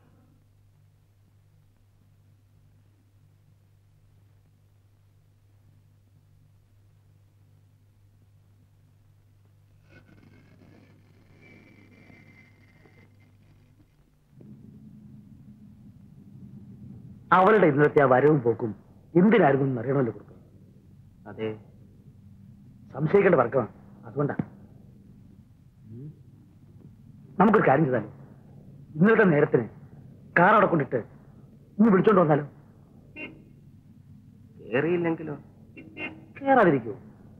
അവളുടെ ഇന്നത്തെ ആ വരവും പോക്കും എന്തിനായിരുന്നു എന്ന് അറിയണമല്ലോ കൊടുക്കും. അതെ, സംശയിക്കേണ്ട വർക്കമാണ്. അതുകൊണ്ടാ നമുക്കൊരു കാര്യം ചെയ്താലോ. ഇന്നത്തെ നേരത്തിന് കാർ അവിടെ കൊണ്ടിട്ട് ഇന്ന് വിളിച്ചോണ്ട് വന്നാലോ? കേറിയില്ലെങ്കിലോ? കേറാതിരിക്കുമോ?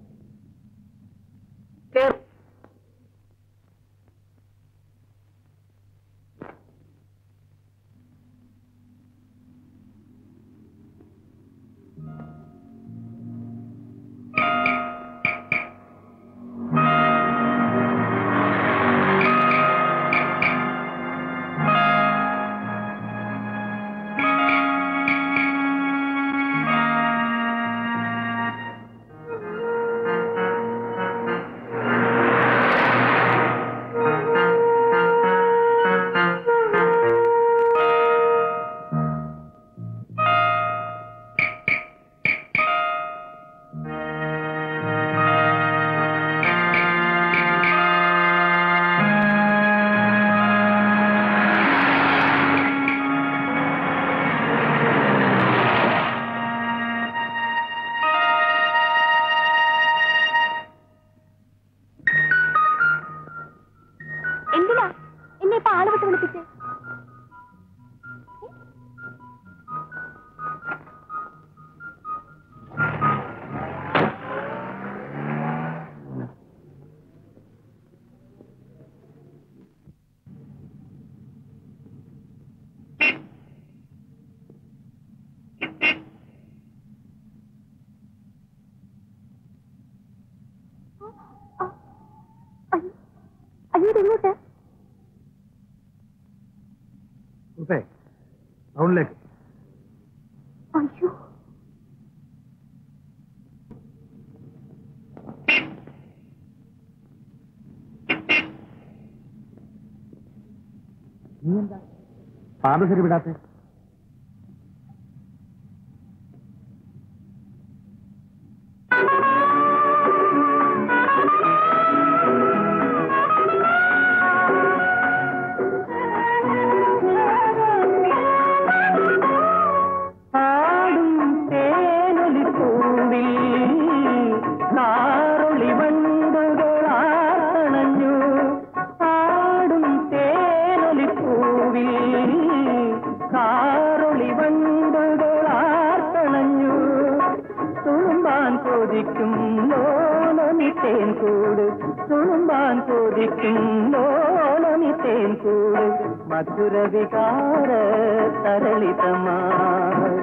ടൗണിലേക്ക്. അയ്യോ, നീ എന്താ പാദസരി വിടാത്തെ? ചോദിക്കും ലോലമിത്തേൻ കൂട് തുളുമ്പാൻ ചോദിക്കും ലോലമിത്തേൻ കൂട് മധുര വികാര തരളിതമായി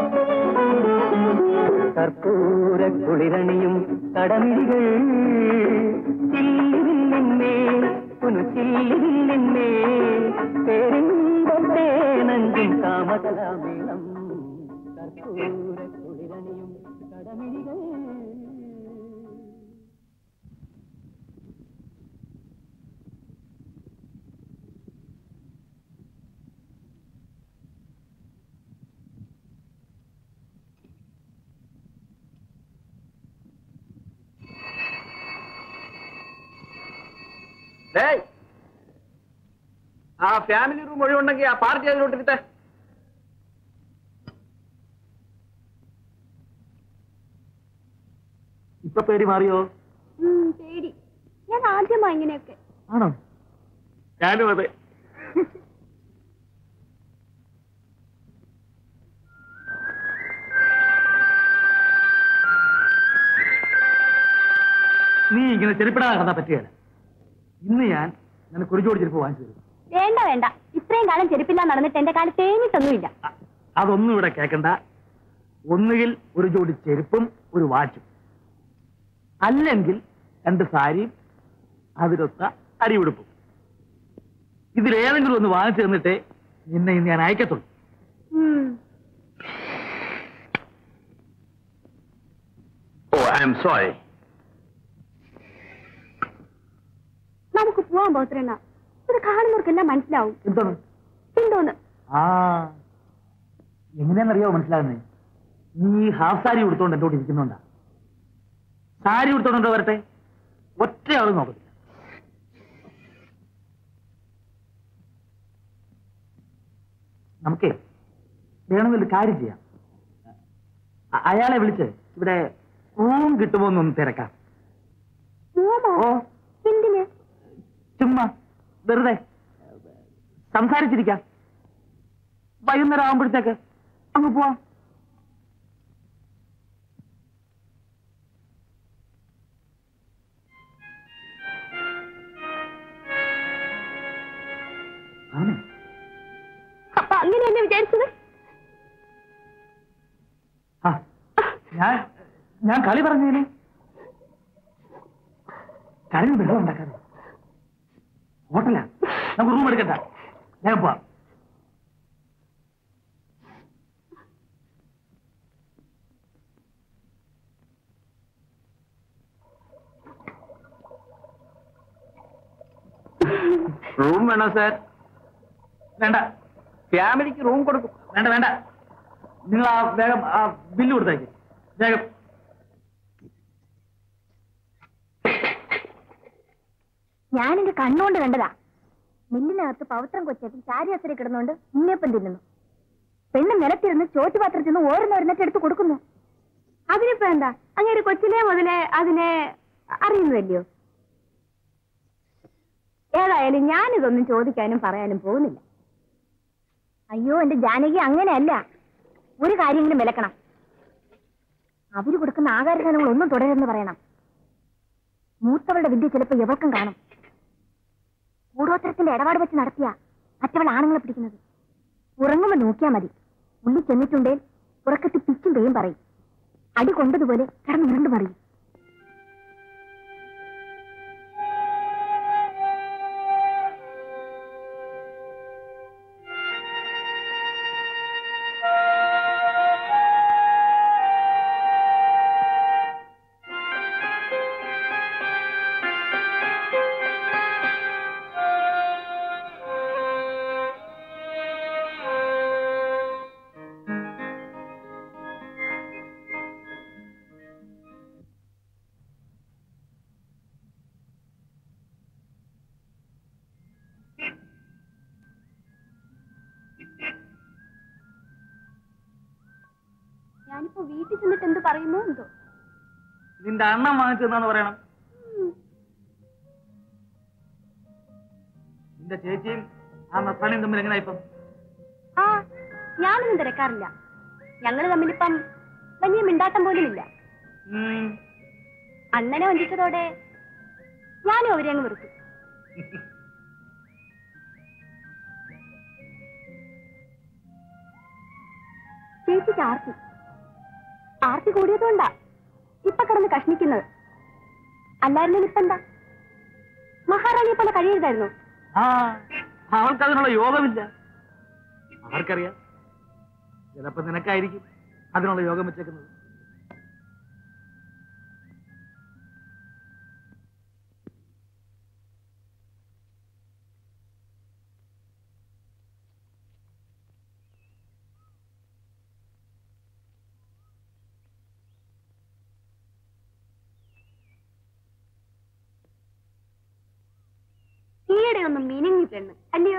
കർപ്പൂര കുളിരണിയും കടമിടികൾ ചില്ലിവില്ലിന്മേൽ പുനുചില്ലിവില്ലിന്മേൽ പേരിമ്പത്തെ നഞ്ചും കാമകലാമേളം കർപ്പൂര കുളിരണിയും കടമിടികൾ. ആ ഫാമിലി റൂം ഒഴിവുണ്ടെങ്കിൽ ആ പാർട്ടി അതിലോട്ടിരുത്തെ. ഇപ്പൊ പേടി മാറിയോ? പേടി. ഞാൻ ആദ്യമാ ഇങ്ങനെയൊക്കെ. ആണോ? ഞാനും അതെ. നീ ഇങ്ങനെ ചെരുപ്പിടാൻ കണ്ടാ പറ്റുകയല്ല. ഇന്ന് ഞാൻ നിനക്ക് ഒരു ജോഡി ചെരുപ്പ് വാങ്ങിച്ചു തരും. വേണ്ട വേണ്ട, ഇത്രയും കാലം ചെരുപ്പില്ല നടന്നിട്ട് എന്റെ കാലം തേഞ്ഞിട്ടൊന്നുമില്ല. അതൊന്നും ഇവിടെ കേൾക്കണ്ട. ഒന്നുകിൽ ഒരു ജോഡി ചെരുപ്പും ഒരു വാച്ചും, അല്ലെങ്കിൽ 2 സാരിയും അതിലൊത്ത അരിയുടുപ്പും. ഇതിലേതെങ്കിലും ഒന്ന് വാങ്ങിച്ചു തന്നിട്ടേ നിന്നെ ഇന്ന് ഞാൻ അയക്കത്തുള്ളൂ. I am sorry. നമുക്ക് പോവാൻ പോത്രണ്ണ. ഇത് കാണുന്നവർക്കെല്ലാം മനസ്സിലാവും. എന്തോന്ന് എന്തോന്ന്? എങ്ങനെയാണെന്നറിയാവോ മനസ്സിലാകുന്നേ? നീ ഹാഫ് സാരി ഉടുത്തോണ്ട് എന്നോട് ഇരിക്കുന്നുണ്ടാ. സാരി ഉടുത്തോണ്ടോ വരട്ടെ, ഒറ്റയാളും നോക്കത്തില്ല. നമുക്കേ വേണമെന്നൊരു കാര്യം ചെയ്യാം. അയാളെ വിളിച്ച് ഇവിടെ റൂം കിട്ടുമോ എന്നൊന്ന് തിരക്കാം. ഓ, എന്തിന്? ചുമ്മാ വെറുതെ സംസാരിച്ചിരിക്കാം. വൈകുന്നേരം ആവുമ്പോഴത്തേക്ക് അങ്ങ് പോവാം. അപ്പൊ അങ്ങനെയല്ലേ വിചാരിച്ചത്? ഞാൻ കളി പറഞ്ഞതിന് കരഞ്ഞ് വെള്ളം ഉണ്ടാക്കാതെ. ഹോട്ടലാ, നമുക്ക് റൂം എടുക്കണ്ട, ഞാൻ പോവാം. റൂം വേണോ സാർ? വേണ്ട. ഫാമിലിക്ക് റൂം കൊടുക്കും. വേണ്ട വേണ്ട, നിങ്ങൾ ആ വേഗം ആ ബില്ല് കൊടുത്തേക്ക്. വേഗം. ഞാനെന്റെ കണ്ണുകൊണ്ട് കണ്ടതാ. മില്ലിനകത്ത് പവിത്രം കൊച്ചേട്ടൻ ചാരിയാത്തിരി കിടന്നുകൊണ്ട് ഉണ്ണിയപ്പം തിന്നുന്നു. പെണ്ണ് നിലത്തിരുന്ന് ചോറ്റുപാത്രത്തിൽ നിന്ന് ഓരോന്നോരോന്നിട്ട് എടുത്ത് കൊടുക്കുന്നു. അതിനിപ്പോ എന്താ? അങ്ങനെ കൊച്ചിലെ മുതലേ അതിനെ അറിയുന്നതല്ലയോ? ഏതായാലും ഞാനിതൊന്നും ചോദിക്കാനും പറയാനും പോകുന്നില്ല. അയ്യോ, എന്റെ ജാനകി അങ്ങനെയല്ല. ഒരു കാര്യങ്ങളും വിലക്കണം. അവര് കൊടുക്കുന്ന ആഹാരസാധനങ്ങൾ ഒന്നും തുടരുമെന്ന് പറയണം. മൂത്തവളുടെ വിദ്യ ചിലപ്പോൾ എവർക്കും കാണും. കൂടോത്തരത്തിന്റെ ഇടപാട് വെച്ച് നടത്തിയ മറ്റവൾ ആണുങ്ങളെ പിടിക്കുന്നത്. ഉറങ്ങുമ്പോ നോക്കിയാ മതി. ഉള്ളി ചെന്നിട്ടുണ്ടേ ഉറക്കത്തിൽ പിച്ചും പെയ്യും പറയും. അടി കൊണ്ടതുപോലെ കിടന്ന് ഉരുണ്ട് പറയും. ഞാനിപ്പോ വീട്ടിൽ ചെന്നിട്ട് എന്ത് പറയുമോ എന്തോ. നിന്റെ അണ്ണം വാങ്ങിച്ചെന്നാണ് പറയണം. നിന്റെ ചേച്ചിയും ആ നത്താണിയും തമ്മിൽ എങ്ങനെ ഇപ്പം? ഞാനൊന്നും തിരക്കാറില്ല. ഞങ്ങള് തമ്മിലിപ്പം വലിയ മിണ്ടാട്ടം പോലും ഇല്ല. അണ്ണനെ വഞ്ചിച്ചതോടെ ഞാനും അവരെ അങ്ങ് വെറുത്തു. ചേച്ചിക്ക് ആർത്തി കൂടിയതുകൊണ്ടാ ഇപ്പൊ കിടന്ന് കഷ്ണിക്കുന്നത്. അല്ലായിരുന്നെങ്കിൽ ഇപ്പൊ എന്താ മഹാറാണിയെ പോലെ കഴിയരുതായിരുന്നു. അവൾക്കതിനുള്ള യോഗമില്ല. ആർക്കറിയാം, ചിലപ്പോ നിനക്കായിരിക്കും അതിനുള്ള യോഗം വെച്ചേക്കുന്നത്. ഒന്നും മിനിങ്ങി പെണ്ണ് അല്ലയോ?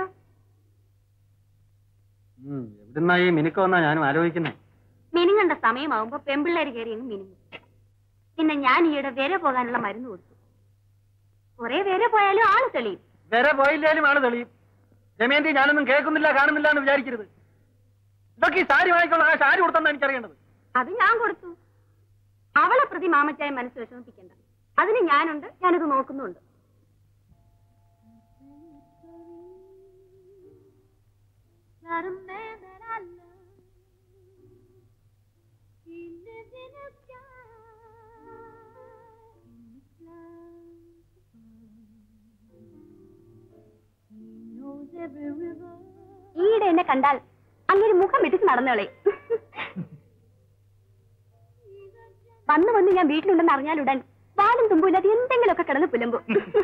എവിടുന്നാ ഈ മിനുക്കമെന്നാ ഞാനും ആലോചിക്കുന്നേ. മിനിങ്ങണ്ട സമയമാവുമ്പോ പെമ്പിള്ളേര് കയറി അങ്ങ് മിനിങ്ങും. പിന്നെ ഞാൻ ഈയിടെ വരെ പോകാനുള്ള മരുന്ന് കൊടുത്തു. കുറെ വരെ പോയാലും ആള് തെളിയും. വരെ പോയില്ലാലും ആള് തെളിയും. ദമയന്തി, ഞാനൊന്നും കേൾക്കുന്നില്ല കാണുന്നില്ല എന്ന് വിചാരിക്കരുത്. ഇതൊക്കെ ഈ സാരി വാങ്ങിക്കുള്ള ആ സാരി കൊടുത്തെന്നാ എനിക്കറിയേണ്ടത്. അത് ഞാൻ കൊടുത്തു. അവളെ പ്രതി മാമച്ചായ മനസ്സ് വിഷമിപ്പിക്കണ്ട. അതിന് ഞാനുണ്ട്, ഞാനിത് നോക്കുന്നുണ്ട്. Not a man that I love. He lives in a sky. He knows every river. ഈയിടെ എന്നെ കണ്ടാൽ അങ്ങനെ മുഖം വെട്ടിച്ച് നടന്നോളെ. വന്ന് ഞാൻ വീട്ടിലുണ്ടെന്ന് അറിഞ്ഞാലുടൻ വാലും തുമ്പൂല്ലാതെ എന്തെങ്കിലുമൊക്കെ കിടന്ന് പുലമ്പും.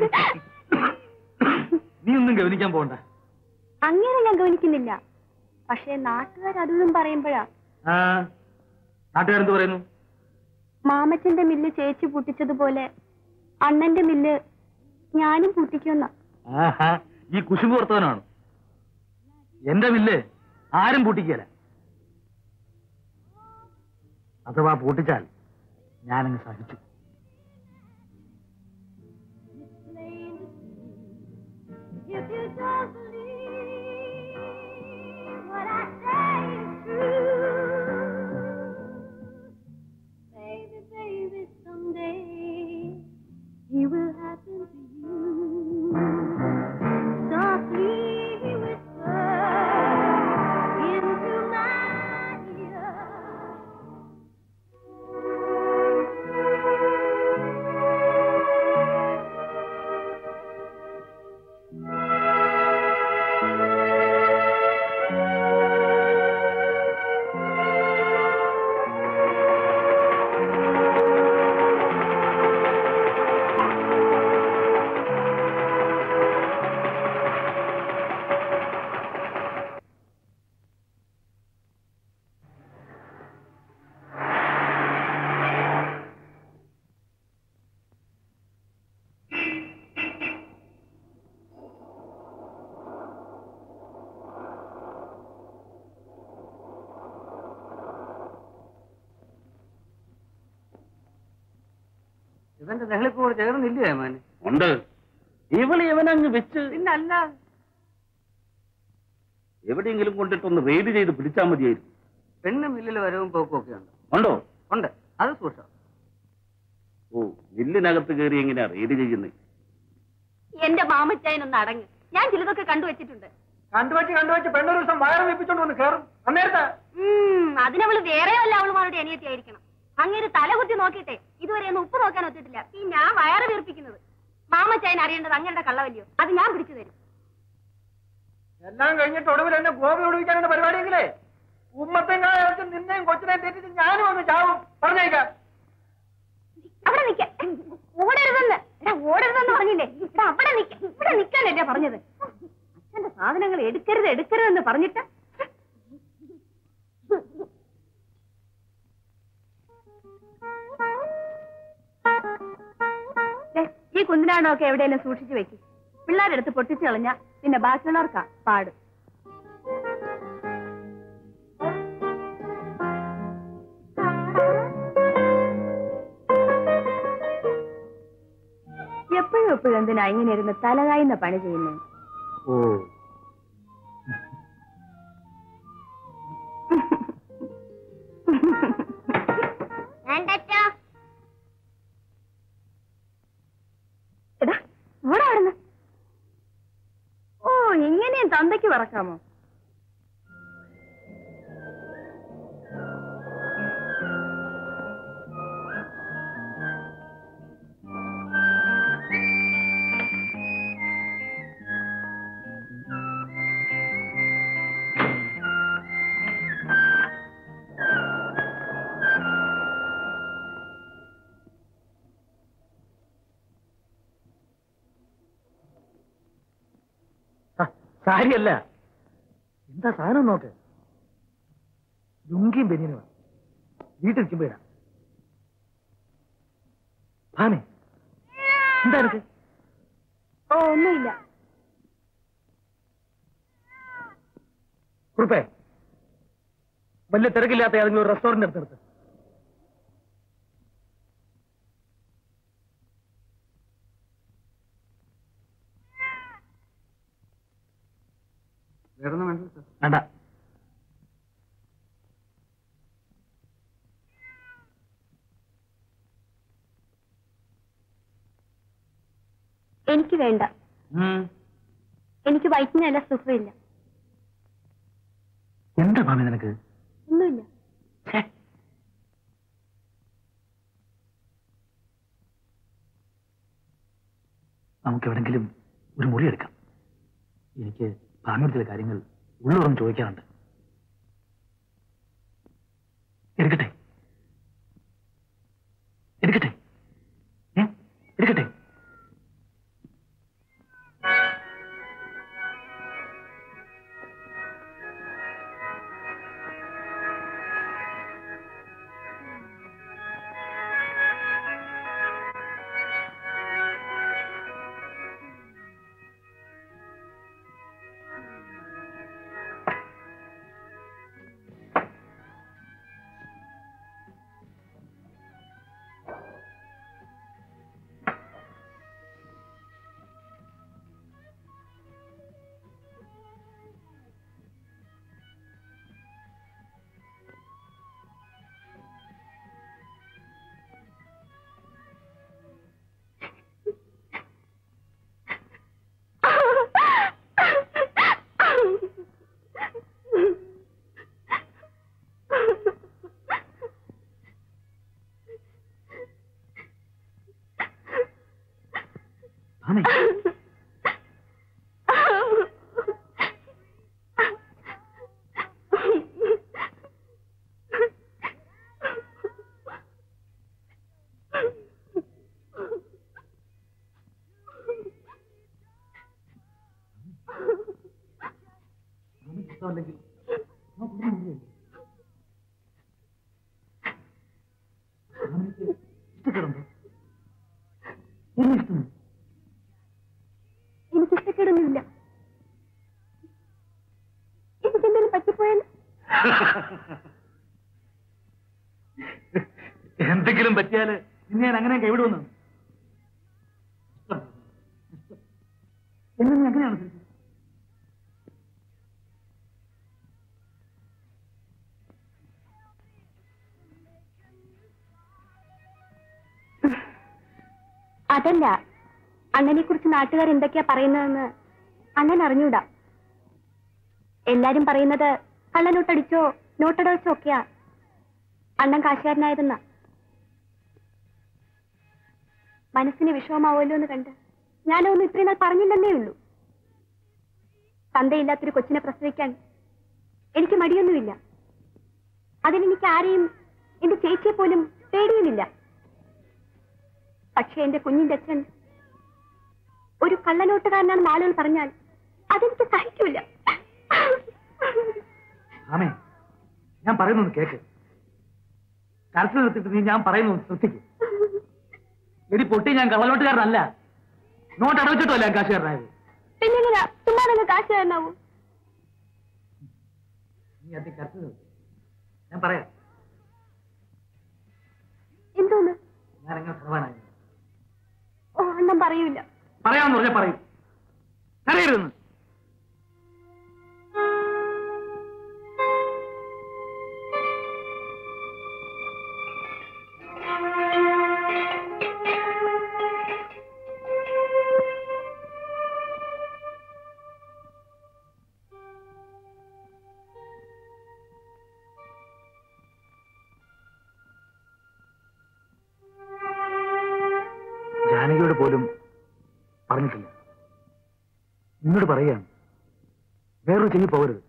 നീ ഒന്നും ഗവനിക്കാൻ പോകണ്ട. അങ്ങനെ ഞാൻ ഗവനിക്കുന്നില്ല. പക്ഷേ നാട്ടുകാരതും പറയുമ്പോഴാ. നാട്ടുകാരെന്ത് പറയുന്നു? മാമച്ചന്റെ മില്ല് ചേച്ചി പൂട്ടിച്ചതുപോലെ അണ്ണന്റെ മില്ല് ഞാനും പൂട്ടിക്കുന്ന. ഈ കുശുമ്പ് വർത്തമാനമാണ്. എന്റെ മില്ല് ആരും പൂട്ടിക്കല. അഥവാ പൂട്ടിച്ചാൽ ഞാനങ്ങ് സഹിച്ചു. What I say is true. Baby, someday he will happen to you. Softly he whispers into my ear. ഇവന്റെ നെഹളിക്കൂടെ ചേർന്നില്ലേ മാന്? ഉണ്ട്. ഇവനങ്ങ് വെച്ച് പിന്നല്ല, എവിടെയെങ്കിലും കൊണ്ടിട്ടൊന്ന് റെയ്ഡ് ചെയ്ത് പിടിച്ചാൽ മതിയായിരുന്നു. പെണ്ണ് മില്ലിൽ വരവും പോക്കും ഒക്കെ ഉണ്ട്. ഉണ്ടോ? ഉണ്ട്, അത് സൂക്ഷം. ഓ, മില്ലിനകത്ത് കയറി എങ്ങനെയാ റെയ്ഡ് ചെയ്യുന്നത്? എന്റെ മാമച്ചായനൊന്ന് അടങ്ങ്. ഞാൻ ചിലതൊക്കെ കണ്ടുവച്ചിട്ടുണ്ട്. കണ്ടുവച്ച് പെണ്ണൊരു ദിവസം വയറ് വെപ്പിച്ചോണ്ട് വന്ന് കയറും. അന്നേരത്തെ അതിനവള് വേറെയല്ല, അവളുമാരുടെ അനിയത്തിയായിരിക്കണം. അങ്ങനെ തലകുത്തി നോക്കിട്ടെ ഇതുവരെ ഒന്ന് ഉപ്പ് നോക്കാൻ ഒത്തിട്ടില്ല. ഈ ഞാൻ വയറ് വീർപ്പിക്കുന്നത് മാമച്ചായൻ അറിയേണ്ടത് അങ്ങനെ കള്ളവല്ലയോ? അത് ഞാൻ പിടിച്ചു തരും. എല്ലാം കഴിഞ്ഞിട്ട് ഒടുവിൽ എന്നെ ഗോപി ഒടുവിക്കാനുള്ള പരിപാടിയെങ്കിലേ ഉമ്മത്തെങ്ങാനും നിന്നെയും കൊച്ചിനെയും തെറ്റിച്ച് ഞാനും ഒന്ന് ചാവും. പറഞ്ഞേക്കാം. അവിടെ നിക്ക, ഓടരുതെന്ന്. ഓടരുതെന്ന് പറഞ്ഞില്ലേ? അവിടെ നിക്ക, ഇവിടെ നിക്കാനല്ലേ പറഞ്ഞത്? അച്ഛന്റെ സാധനങ്ങൾ എടുക്കരുതെന്ന് പറഞ്ഞിട്ട് ഈ കുന്തിനാണൊക്കെ എവിടെയെങ്കിലും സൂക്ഷിച്ചു വെക്കും. പിള്ളേരെടുത്ത് പൊട്ടിച്ചു കളഞ്ഞ പിന്നെ ബാക്കിയുള്ളവർക്കാ പാട്. എപ്പോഴും എന്തിനാ ഇങ്ങനെ ഇരുന്ന് തലകായുന്ന പണി ചെയ്യുന്നു? മറക്കാമോ? സാരിയല്ല, എന്താ സാധനം നോക്ക്. ലുങ്കിയും ബനിയനുമാണ്. വീട്ടിൽ നിൽക്കുമ്പോ ഇടാം. ഭാമേ, എന്താ എനിക്ക്? ഓ, ഒന്നുമില്ല. കുറുപ്പേ, വലിയ തിരക്കില്ലാത്ത ഏതെങ്കിലും ഒരു റെസ്റ്റോറന്റ് എടുത്തെടുത്ത്. വേണ്ട. എനിക്ക് വേണ്ട. എനിക്ക് വയറ്റിന് നല്ല സുഖമില്ല. എന്താ ഭാമി നിനക്ക്? ഒന്നുമില്ല. നമുക്ക് എവിടെങ്കിലും ഒരു മുറി എടുക്കാം. എനിക്ക് ഭാമിയോട് ചില കാര്യങ്ങൾ ഉള്ളോറും ചോദിക്കാറുണ്ട്. എടുക്കട്ടെ? എടുക്കട്ടെ? എടുക്കട്ടെ? എനിക്കിഷ്ടക്കേടൊന്നുമില്ല. എനിക്കെന്തെങ്കിലും പറ്റിപ്പോയാൽ? എന്തെങ്കിലും പറ്റിയാല് ഇന്ന് ഞാൻ അങ്ങനെ കൈവിടുമെന്ന് എന്നെ അങ്ങനെയാണ്. അതല്ല, അണ്ണനെ കുറിച്ച് നാട്ടുകാർ എന്തൊക്കെയാ പറയുന്നതെന്ന് അണ്ണൻ അറിഞ്ഞൂടാ. എല്ലാരും പറയുന്നത് കള്ളനോട്ടടിച്ചോ നോട്ടടച്ചോ ഒക്കെയാ അണ്ണൻ കാശുകാരനായതെന്നാ. മനസ്സിന് വിഷമമാവുമല്ലോ എന്ന് കണ്ട് ഞാനൊന്നും ഇത്രയും നാൾ പറഞ്ഞില്ലെന്നേ ഉള്ളൂ. തന്തയില്ലാത്തൊരു കൊച്ചിനെ പ്രസവിക്കാൻ എനിക്ക് മടിയൊന്നുമില്ല. അതിനെനിക്ക് ആരെയും, എന്റെ ചേച്ചിയെ പോലും പേടിയുമില്ല. പക്ഷെ എന്റെ കുഞ്ഞിന്റെ അച്ഛൻ ഒരു കള്ളനോട്ടുകാരനാണെന്ന് ആളുകൾ പറഞ്ഞാൽ അതെനിക്ക് സഹിക്കൂല. ആമേ, ഞാൻ പറയുന്നൊന്ന് കേക്ക്. കരച്ചിൽ നിർത്തിട്ട് നീ ഞാൻ പറയുന്നൊന്ന് ശ്രദ്ധിക്കും. എടി പൊട്ടി, ഞാൻ കള്ളനോട്ടുകാരനല്ല, നോട്ട് അടവച്ചിട്ടല്ല ഞാൻ കാശുകാരനായത്. പിന്നെങ്ങനെയാ ചുമ്മാ നിങ്ങൾ കാശുകാരനാവും? നീ അതി കരച്ചിൽ നിർത്തി. ഞാൻ പറയാം. എന്തോന്ന്? ഞാൻ എങ്ങനെ സർവാനായി? ഓ, അണ്ണൻ പറയൂല. പറയാമെന്ന് പറഞ്ഞാൽ പറയും. കരയരുതെന്ന്. നിന്നോട് പറയുകയാണ്, വേറൊരു ചെയ്യി പോകരുത്.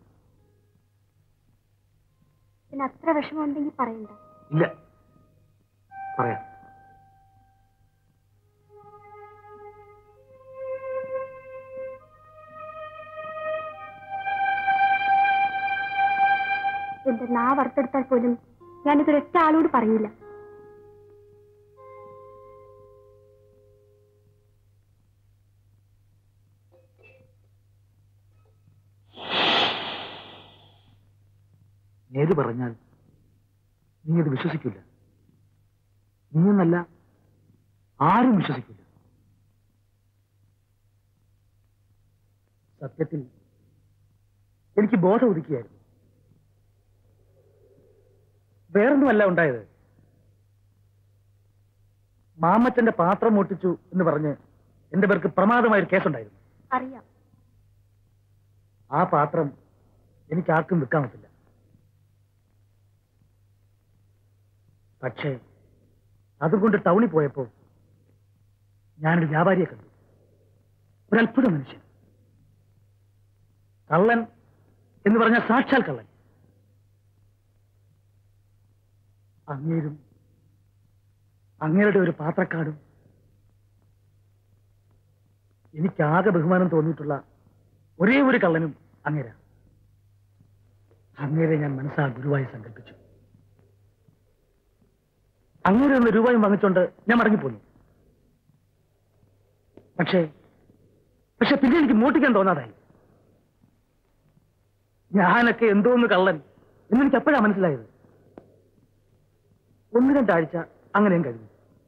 പിന്നെ അത്ര വിഷമമുണ്ടെങ്കിൽ പറയണ്ട. ഇല്ല, പറയാം. എന്റെ വറുത്തെടുത്താൽ പോലും ഞാനിതൊരൊറ്റ ആളോട് പറയില്ല. നേര് പറഞ്ഞാൽ നീ അത് വിശ്വസിക്കില്ല. നീയെന്നല്ല, ആരും വിശ്വസിക്കില്ല. സത്യത്തിൽ എനിക്ക് ബോധം ഒതുക്കിയായിരുന്നു. വേറൊന്നുമല്ല ഉണ്ടായത്. മാമച്ചന്റെ പാത്രം ഒട്ടിച്ചു എന്ന് പറഞ്ഞ് എന്റെ പേർക്ക് പ്രമാദമായൊരു കേസുണ്ടായിരുന്നു. അറിയാം. ആ പാത്രം എനിക്ക് ആർക്കും വിൽക്കാൻ പറ്റില്ല. പക്ഷേ അതുകൊണ്ട് ടൗണിൽ പോയപ്പോ ഞാനൊരു വ്യാപാരിയെ കണ്ടു. ഒരത്ഭുത മനുഷ്യൻ. കള്ളൻ എന്ന് പറഞ്ഞ സാക്ഷാൽ കള്ളൻ. അങ്ങേരും അങ്ങേരുടെ ഒരു പാത്രക്കാടും എനിക്കാകെ ബഹുമാനം തോന്നിയിട്ടുള്ള ഒരേ ഒരു കള്ളനും അങ്ങേരാ. അങ്ങേരെ ഞാൻ മനസ്സാ ഗുരുവായി സങ്കല്പിച്ചു. അങ്ങേരെ ഒന്ന് രൂപയും വാങ്ങിച്ചോണ്ട് ഞാൻ മടങ്ങിപ്പോന്നു. പക്ഷേ പിന്നെ എനിക്ക് മോട്ടിക്കാൻ തോന്നാതായി. ഞാനൊക്കെ എന്തോന്ന് കള്ളൻ എന്നെനിക്ക് അപ്പോഴാ മനസ്സിലായത്. 1-2 ആഴ്ച അങ്ങനെയും കഴിഞ്ഞു.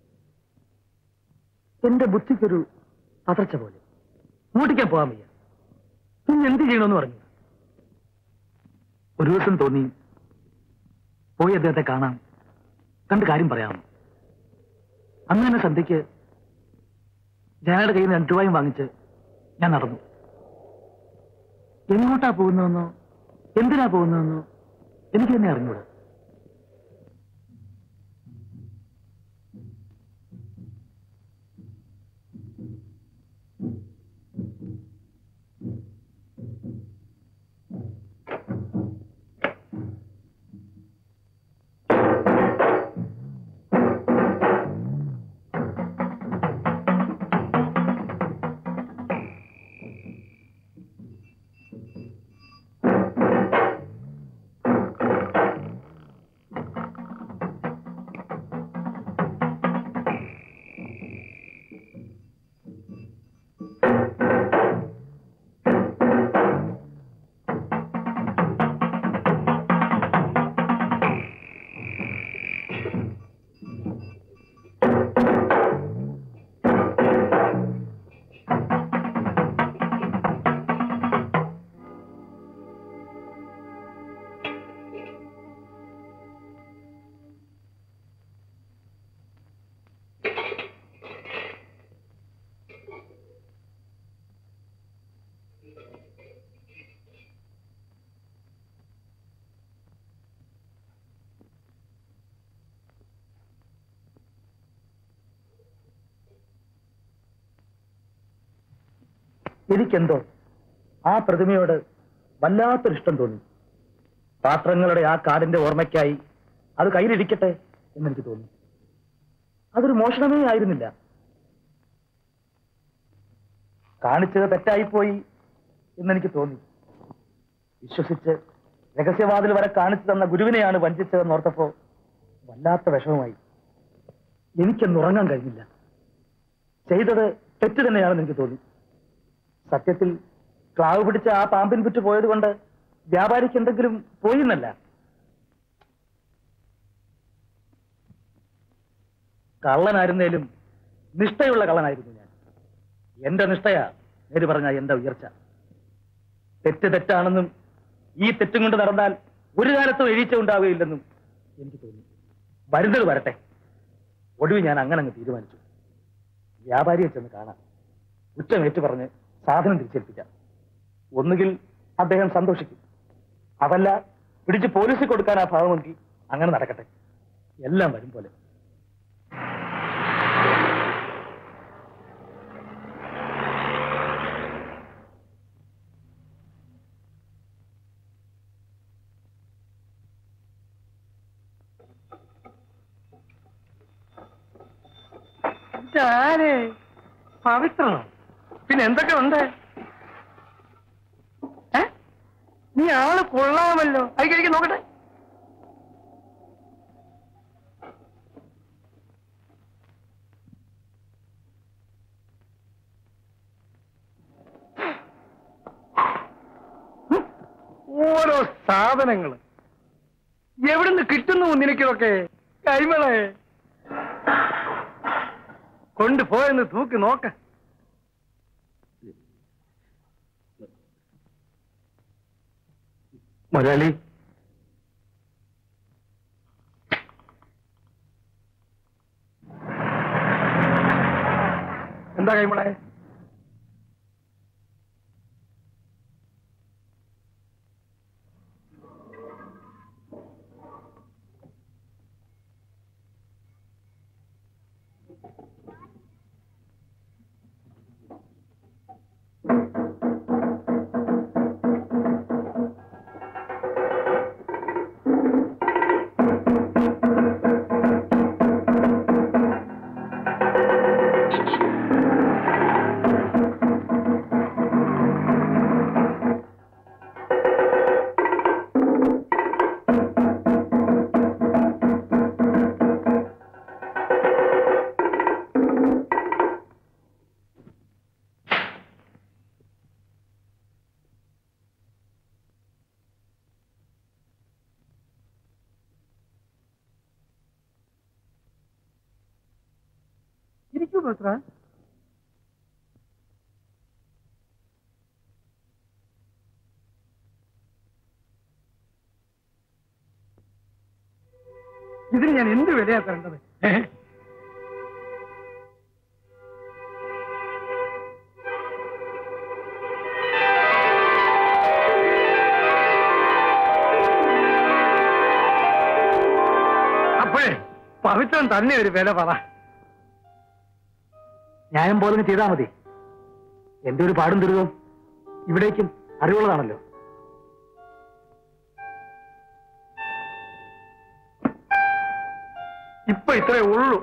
എന്റെ ബുദ്ധിക്കൊരു പതർച്ച പോലെ. മോട്ടിക്കാൻ പോകാൻ വയ്യ. പിന്നെ എന്ത് ചെയ്യണമെന്ന് പറഞ്ഞു. ഒരു ദിവസം തോന്നി പോയി അദ്ദേഹത്തെ കാണാം, കണ്ട് കാര്യം പറയാമോ. അങ്ങനെ സന്ധ്യയ്ക്ക് ജനയുടെ കയ്യിൽ നിന്ന് 2 രൂപയും വാങ്ങിച്ച് ഞാൻ നടന്നു. എങ്ങോട്ടാ പോകുന്നതെന്നോ എന്തിനാ പോകുന്നതെന്നോ എനിക്ക് തന്നെ അറിഞ്ഞൂടാ. എനിക്കെന്തോ ആ പ്രതിമയോട് വല്ലാത്തൊരിഷ്ടം തോന്നി. പാത്രങ്ങളുടെ ആ കാടിന്റെ ഓർമ്മയ്ക്കായി അത് കയ്യിലിരിക്കട്ടെ എന്നെനിക്ക് തോന്നി. അതൊരു മോഷണമേ ആയിരുന്നില്ല. കാണിച്ചത് തെറ്റായിപ്പോയി എന്നെനിക്ക് തോന്നി. വിശ്വസിച്ച് രഹസ്യവാതിൽ വരെ കാണിച്ചു തന്ന ഗുരുവിനെയാണ് വഞ്ചിച്ചതെന്നോർത്തപ്പോ വല്ലാത്ത വിഷമമായി. എനിക്കൊന്ന് ഉറങ്ങാൻ കഴിഞ്ഞില്ല. ചെയ്തത് തെറ്റ് തന്നെയാണെന്ന് എനിക്ക് തോന്നി. സത്യത്തിൽ ക്ലാവ് പിടിച്ച ആ പാമ്പിൻ പുറ്റ് പോയത് കൊണ്ട് വ്യാപാരിക്ക് എന്തെങ്കിലും പോയിന്നല്ല. കള്ളനായിരുന്നേലും നിഷ്ഠയുള്ള കള്ളനായിരുന്നു ഞാൻ. എന്റെ നിഷ്ഠയാ നേര് പറഞ്ഞ എന്റെ ഉയർച്ച. തെറ്റ് തെറ്റാണെന്നും ഈ തെറ്റും കൊണ്ട് നടന്നാൽ ഒരു കാലത്തും എഴുച്ച ഉണ്ടാവുകയില്ലെന്നും എനിക്ക് തോന്നി. വരുന്നത് വരട്ടെ. ഒടുവിൽ ഞാൻ അങ്ങനെ അങ്ങ് തീരുമാനിച്ചു. വ്യാപാരിയെ ചെന്ന് കാണാം, ഉച്ചമേറ്റ് പറഞ്ഞ് സാധനം തിരിച്ചേൽപ്പിക്കാം. ഒന്നുകിൽ അദ്ദേഹം സന്തോഷിക്കും, അതല്ല പിടിച്ച് പോലീസിൽ കൊടുക്കാൻ ആ ഭാവമെങ്കിൽ അങ്ങനെ നടക്കട്ടെ. എല്ലാം വരും പോലെ. ഞാനേ പവിത്രനോ? പിന്നെ എന്തൊക്കെ ഉണ്ട്? നീ ആള് കൊള്ളാമല്ലോ. അയക്ക് നോക്കട്ടെ. ഓരോ സാധനങ്ങള് എവിടുന്ന് കിട്ടുന്നു നിനക്കിതൊക്കെ? കൈമളെ കൊണ്ടുപോയെന്ന് തൂക്കി നോക്ക. മുതലാളി, എന്താ കൈമളെ? പവിത്ര, ഇതിന് ഞാൻ എന്ത് വിലയാ തരേണ്ടത്? അപ്പോഴേ പവിത്രൻ തന്നെ ഒരു വില പറ. ന്യായം പോലെ ചെയ്താൽ മതി. എന്റെ ഒരു പാടും ദുരിതവും ഇവിടേക്കും അറിവുള്ളതാണല്ലോ. ഇപ്പൊ ഇത്രേ ഉള്ളൂ.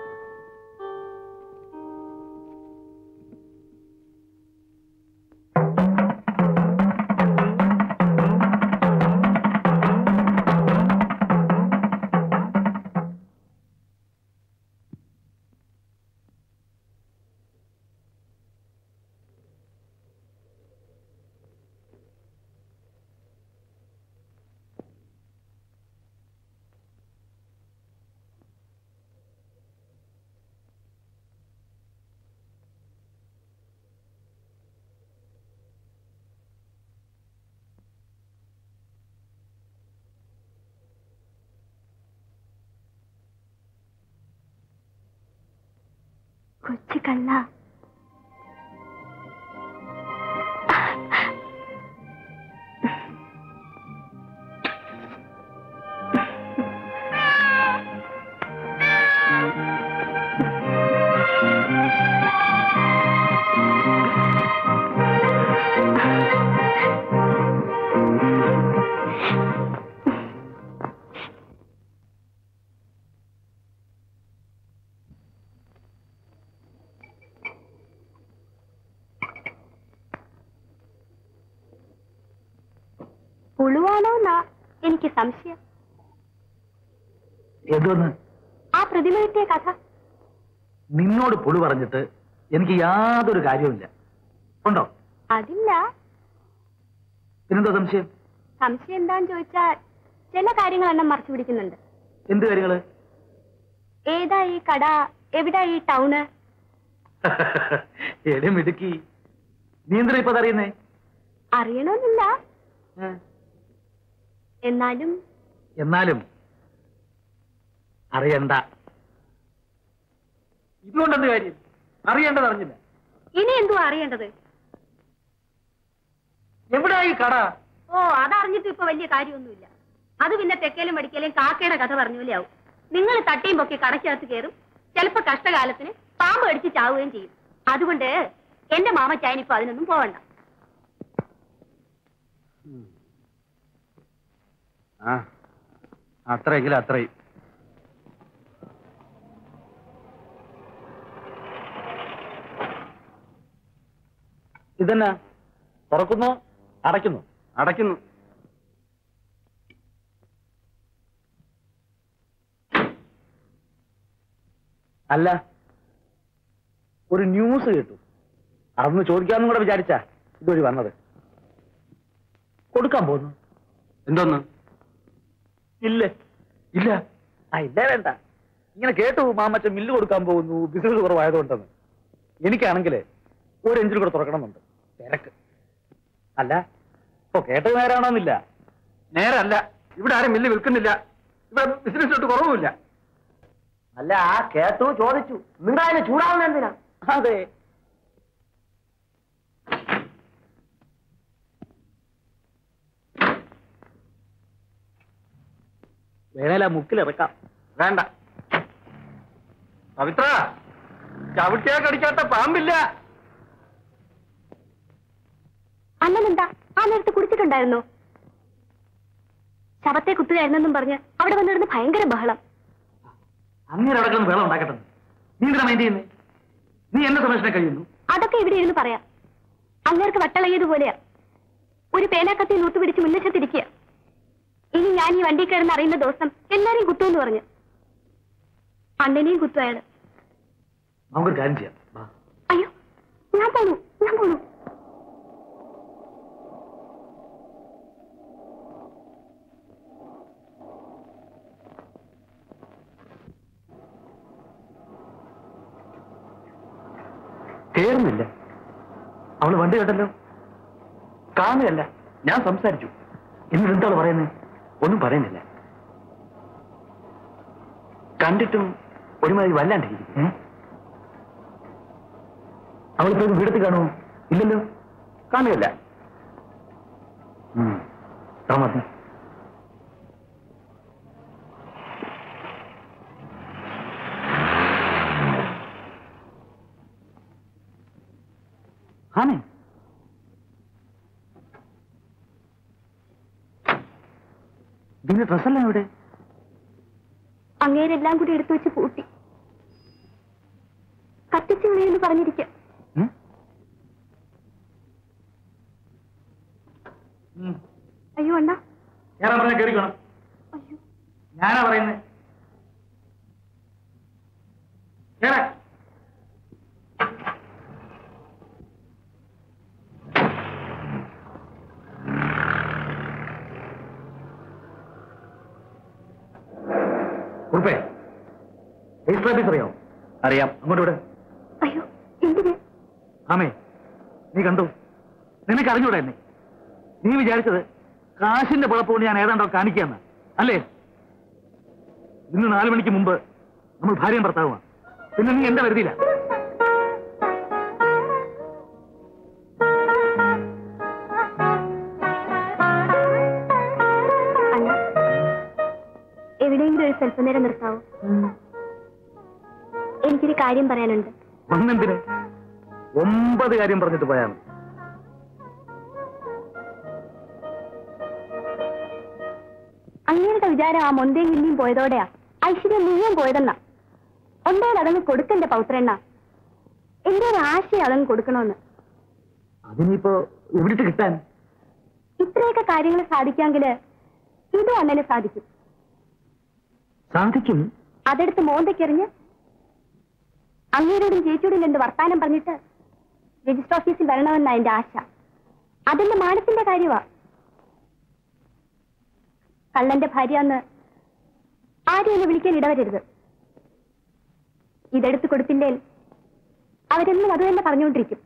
കൊച്ചു കള്ള, പുളുവാണോന്നാ എനിക്ക് സംശയം. എന്തോന്ന്? ആ പ്രതിമ കിട്ടിയ കഥ. നിന്നോട് പുളു പറഞ്ഞിട്ട് എനിക്ക് യാതൊരു കാര്യവുമില്ല. ഉണ്ടോ? അതില്ല. പിന്നെന്താ സംശയം? സംശയം എന്താന്ന് ചോദിച്ചാൽ ചില കാര്യങ്ങളെല്ലാം മറച്ചു പിടിക്കുന്നുണ്ട്. എന്ത് കാര്യങ്ങള്? ഏതാ ഈ കട? എവിടാ ഈ ടൗണ്? എടി മിടുക്കി, നീ എന്തിനാ ഇപ്പൊ അറിയുന്നേ? അറിയണമെന്നില്ല, എന്നാലും അറിയണ്ട. ഇതുകൊണ്ടെന്ത് കാര്യം? അറിയേണ്ടത് അറിഞ്ഞില്ല. ഇനി എന്തുവാ അറിയേണ്ടത്? എവിടാ ഈ കട? ഓ, അതറിഞ്ഞിട്ട് ഇപ്പൊ വലിയ കാര്യമൊന്നുമില്ല. അത് പിന്നെ തെക്കേലും വടിക്കലും കാക്കയുടെ കഥ പറഞ്ഞ പോലെ ആവും. നിങ്ങൾ തട്ടിയും പൊക്കി കടക്കകത്ത് കയറും, ചിലപ്പോ കഷ്ടകാലത്തിന് പാമ്പ് കടിച്ച് ചാവുകയും ചെയ്യും. അതുകൊണ്ട് എന്റെ മാമച്ചായനിപ്പോ അതിനൊന്നും പോവണ്ട. അത്രയെങ്കിലും അത്രയും. ഇതെന്നാ തുറക്കുന്നു അടയ്ക്കുന്നു? അടയ്ക്കുന്നു. അല്ല, ഒരു ന്യൂസ് കേട്ടു. അതൊന്ന് ചോദിക്കാമെന്നും കൂടെ വിചാരിച്ചാ ഇതുവഴി വന്നത്. കൊടുക്കാൻ പോകുന്നു. എന്തോന്ന്? ഇല്ല ഇല്ല. ഇല്ല വേണ്ട. ഇങ്ങനെ കേട്ടു മാമച്ചൻ മില്ല് കൊടുക്കാൻ പോകുന്നു, ബിസിനസ് കുറവായതുകൊണ്ടെന്ന്. എനിക്കാണെങ്കിൽ ഒരു എഞ്ചിൻ കൂടെ തുറക്കണമെന്നുണ്ട്. തിരക്ക്. അല്ല, ഇപ്പൊ കേട്ടത് നേരാണോന്നില്ല. നേരല്ല. ഇവിടെ ആരും മില്ല് വിൽക്കുന്നില്ല. ഇവിടെ ബിസിനസ് തൊട്ട് കുറവുമില്ല. അല്ല, കേട്ടു ചോദിച്ചു. നിങ്ങളതിന് ചൂടാവുന്ന എന്തിനാ? അതെ. വേണേല മുക്കിലിറക്കാം. വേണ്ട. പവിത്ര, ചവിട്ടിയാ കടിക്കാത്ത പാമ്പില്ല. അന്നെന്താ ആ നേരത്ത് കുടിച്ചിട്ടുണ്ടായിരുന്നോ? ശവത്തെ കുത്തുകയായിരുന്നെന്നും പറഞ്ഞ് അവിടെ വന്നിരുന്ന് ഭയങ്കര ബഹളം. അങ്ങനെ അടക്കം വേളം ഉണ്ടാക്കട്ടെ. നീ എന്തിനാ മൈൻഡ് ചെയ്യുന്നേ? നീ എന്നെ സംരക്ഷണം കഴിയുന്നു. അതൊക്കെ ഇവിടെ ഇരുന്ന് പറയാം. അങ്ങേർക്ക് വട്ടളകിയതുപോലെയാ. ഒരു പേനാക്കത്തി നൂത്തുപിടിച്ച് മുന്നശത്തിരിക്കുക. ഇനി ഞാൻ ഈ വണ്ടി കയറുന്ന അറിയുന്ന ദിവസം എല്ലാരെയും കുത്തുമെന്ന് പറഞ്ഞു. അണ്ണനെയും കുത്തു അയാള്. നമുക്കൊരു കാര്യം ചെയ്യാം. അയ്യോ, ഞാൻ പോണു. കേറുന്നില്ല. അവള് വണ്ടി കേട്ടല്ലോ. കാണുകയല്ല. ഞാൻ സംസാരിച്ചു. എന്നിട്ട് എന്താണ് പറയുന്നത്? ഒന്നും പറയുന്നില്ല. കണ്ടിട്ടും ഒരുമാതിരി വല്ലാണ്ടിരിക്കും. അവളിപ്പോ വീടത്തിൽ കാണുമോ? ഇല്ലല്ലോ. കാണുകയല്ല. മതി. ആണേ, ഇതിന്റെ ഡ്രസ്സെല്ലാം ഇവിടെ? അങ്ങേരെല്ലാം കൂടി എടുത്തു വെച്ച് പൂട്ടി. കത്തിച്ചു വിളിയെന്ന് പറഞ്ഞിരിക്കുക. അയ്യോ അണ്ണാ, ഞാനാ പറഞ്ഞ കേറിക്കണം. ഞാനാ പറയുന്നത്. ഉറപ്പേ, രജിസ്റ്റർ ഓഫീസ് അറിയാമോ? അറിയാം. അങ്ങോട്ട് ഇവിടെ. അയ്യോ, എന്തിന്? ആമേ, നീ കണ്ടു. നിനക്ക് അറിഞ്ഞൂടെ എന്നെ? നീ വിചാരിച്ചത് കാശിന്റെ കുഴപ്പമുണ്ട് ഞാൻ ഏതാണ്ടോ കാണിക്കാന്ന് അല്ലേ? ഇന്ന് 4 മണിക്ക് മുമ്പ് നമ്മൾ ഭാര്യയും ഭർത്താവുമാണ്. പിന്നെ നീ എന്റെ വരുതിയില്ല. എവിടെയെങ്കിലും ഒരു സ്വല്പനേരം നിർത്താവോ? എനിക്കൊരു കാര്യം പറയാനുണ്ട്. ഒന്നെന്തിന്? 9 കാര്യം പറഞ്ഞിട്ട് പോയാണ്. അങ്ങനെയുടെ വിചാരം ആ മൊന്തയും കില്ലിയും പോയതോടെയാ ഐശ്വര്യം മുഴുവൻ പോയതെന്നാ. ഒന്നേൽ അതങ്ങ് കൊടുക്കണ്ടേ പൗത്രണ്ണ? എന്റെ ഒരു ആശയം അതങ്ങ് കൊടുക്കണമെന്ന്. അതിനിപ്പോ എവിടുത്തെ കിട്ടാൻ? ഇത്രയൊക്കെ കാര്യങ്ങൾ സാധിക്കാമെങ്കില് ഇതും അണ്ണന് സാധിക്കും. സാധിക്കും. അതെടുത്ത് മോന്തയ്ക്കെറിഞ്ഞ് അങ്ങേരോടും ചേച്ചിയോടും 2 വർത്താനം പറഞ്ഞിട്ട് രജിസ്റ്റർ ഓഫീസിൽ വരണമെന്നാ എന്റെ ആശ. അതെന്റെ മാനസിന്റെ കാര്യമാ. കള്ളന്റെ ഭാര്യ എന്ന് ആരും എന്നെ വിളിക്കാൻ ഇടവരരുത്. ഇതെടുത്ത് കൊടുത്തില്ലേ അവരെന്നും അത് തന്നെ പറഞ്ഞുകൊണ്ടിരിക്കും.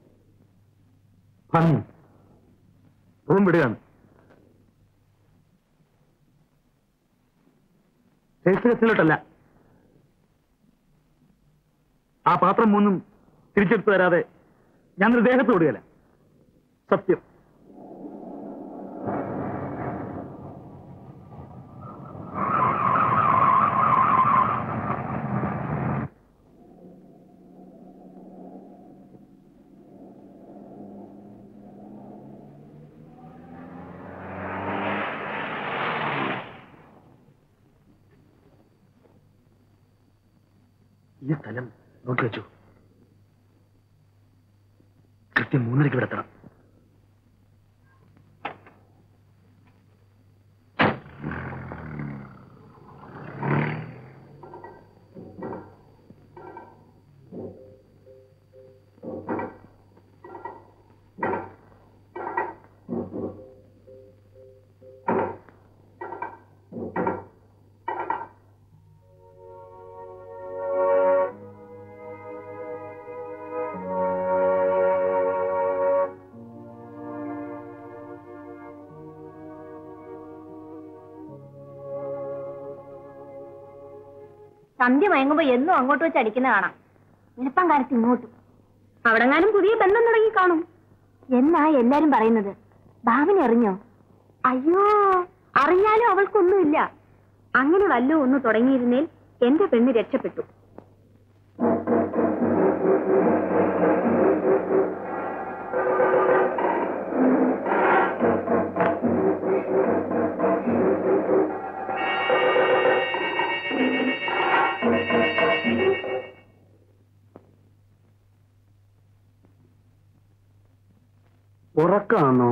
വിടുകയാണ്. രജിസ്റ്ററിലോട്ടല്ല. ആ പാത്രം 3 തിരിച്ചെടുത്തു തരാതെ ഞാൻ ദേഹത്ത് വിടുകയല്ല. സത്യം. ഈ സ്ഥലം നോക്കി വെച്ചു. കൃത്യം 3:30 ഇവിടെ എത്തണം. സന്ധ്യ മയങ്ങുമ്പോ എന്നും അങ്ങോട്ട് വെച്ച് അടിക്കുന്ന കാണാം. എളുപ്പം കാലത്ത് ഇങ്ങോട്ടും. അവിടെങ്ങാനും പുതിയ ബന്ധം തുടങ്ങി കാണും എന്നാ എല്ലാരും പറയുന്നത്. ഭാവന അറിഞ്ഞോ? അയ്യോ, അറിഞ്ഞാലും അവൾക്കൊന്നുമില്ല. അങ്ങനെ വല്ലോ ഒന്ന് തുടങ്ങിയിരുന്നേൽ എന്റെ പെണ്ണ് രക്ഷപ്പെട്ടു. ഉറക്കാണോ?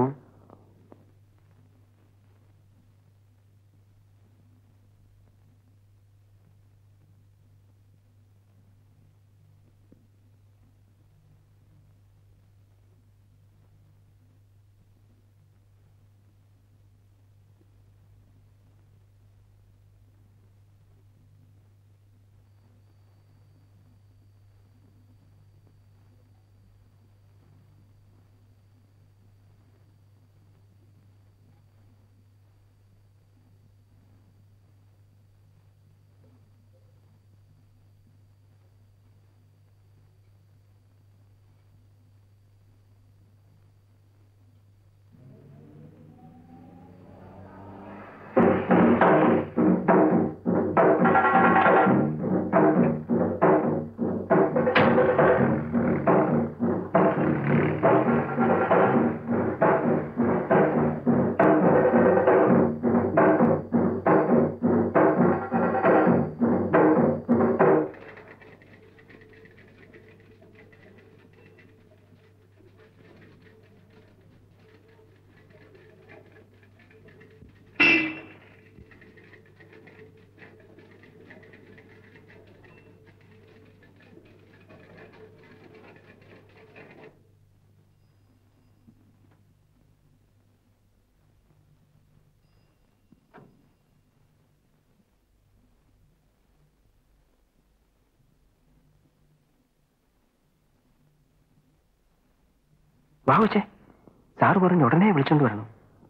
വാവുച്ചേ, സാറ് പറഞ്ഞു ഉടനെ വിളിച്ചോണ്ട് വരണം.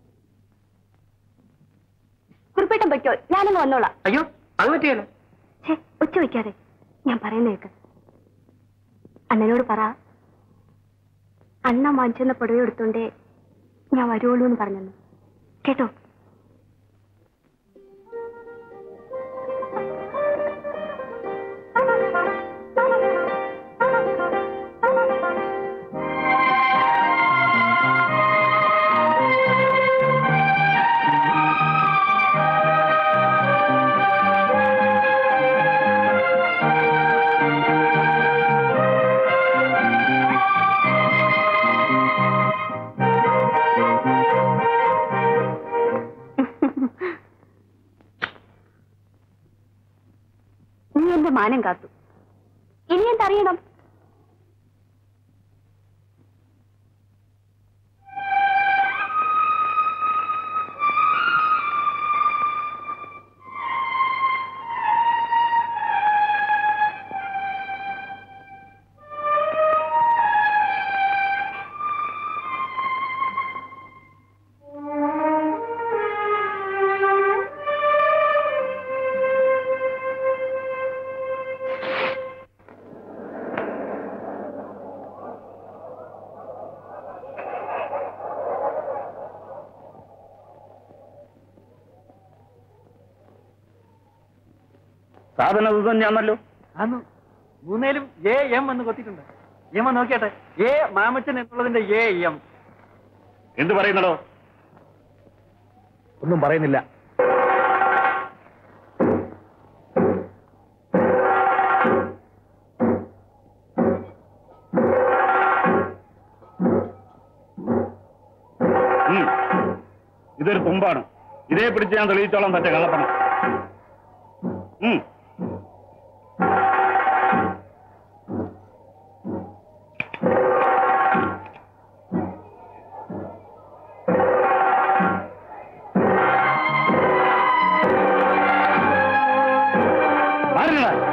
കുറിപ്പേട്ടൻ പറ്റോ? ഞാനൊന്ന് വന്നോളാം. അയ്യോ, അത് പറ്റിയല്ലോ. ഒച്ച വയ്ക്കാതെ ഞാൻ പറയുന്നേക്ക്. അണ്ണനോട് പറ, അണ്ണ വാങ്ങിച്ചെന്ന പുടവ എടുത്തോണ്ടേ ഞാൻ വരുവുള്ളൂ എന്ന് പറഞ്ഞു. കേട്ടോ? മാനം കാത്തു. ഇനി എന്തറിയണം? സാധനം ഇത് തന്നെയാണല്ലോ. അന്ന് 3 AM എന്ന് കൊത്തിയിട്ടുണ്ട്. എം നോക്കിയാട്ടെ. എ മാമച്ചൻ എന്നുള്ളതിന്റെ AM. എന്ത് പറയുന്നടോ? ഒന്നും പറയുന്നില്ല. ഇതൊരു തുമ്പാണ്. ഇതേ പിടിച്ച് ഞാൻ തെളിയിച്ചോളാം തന്റെ കള്ളപ്പണം. ആരുടെ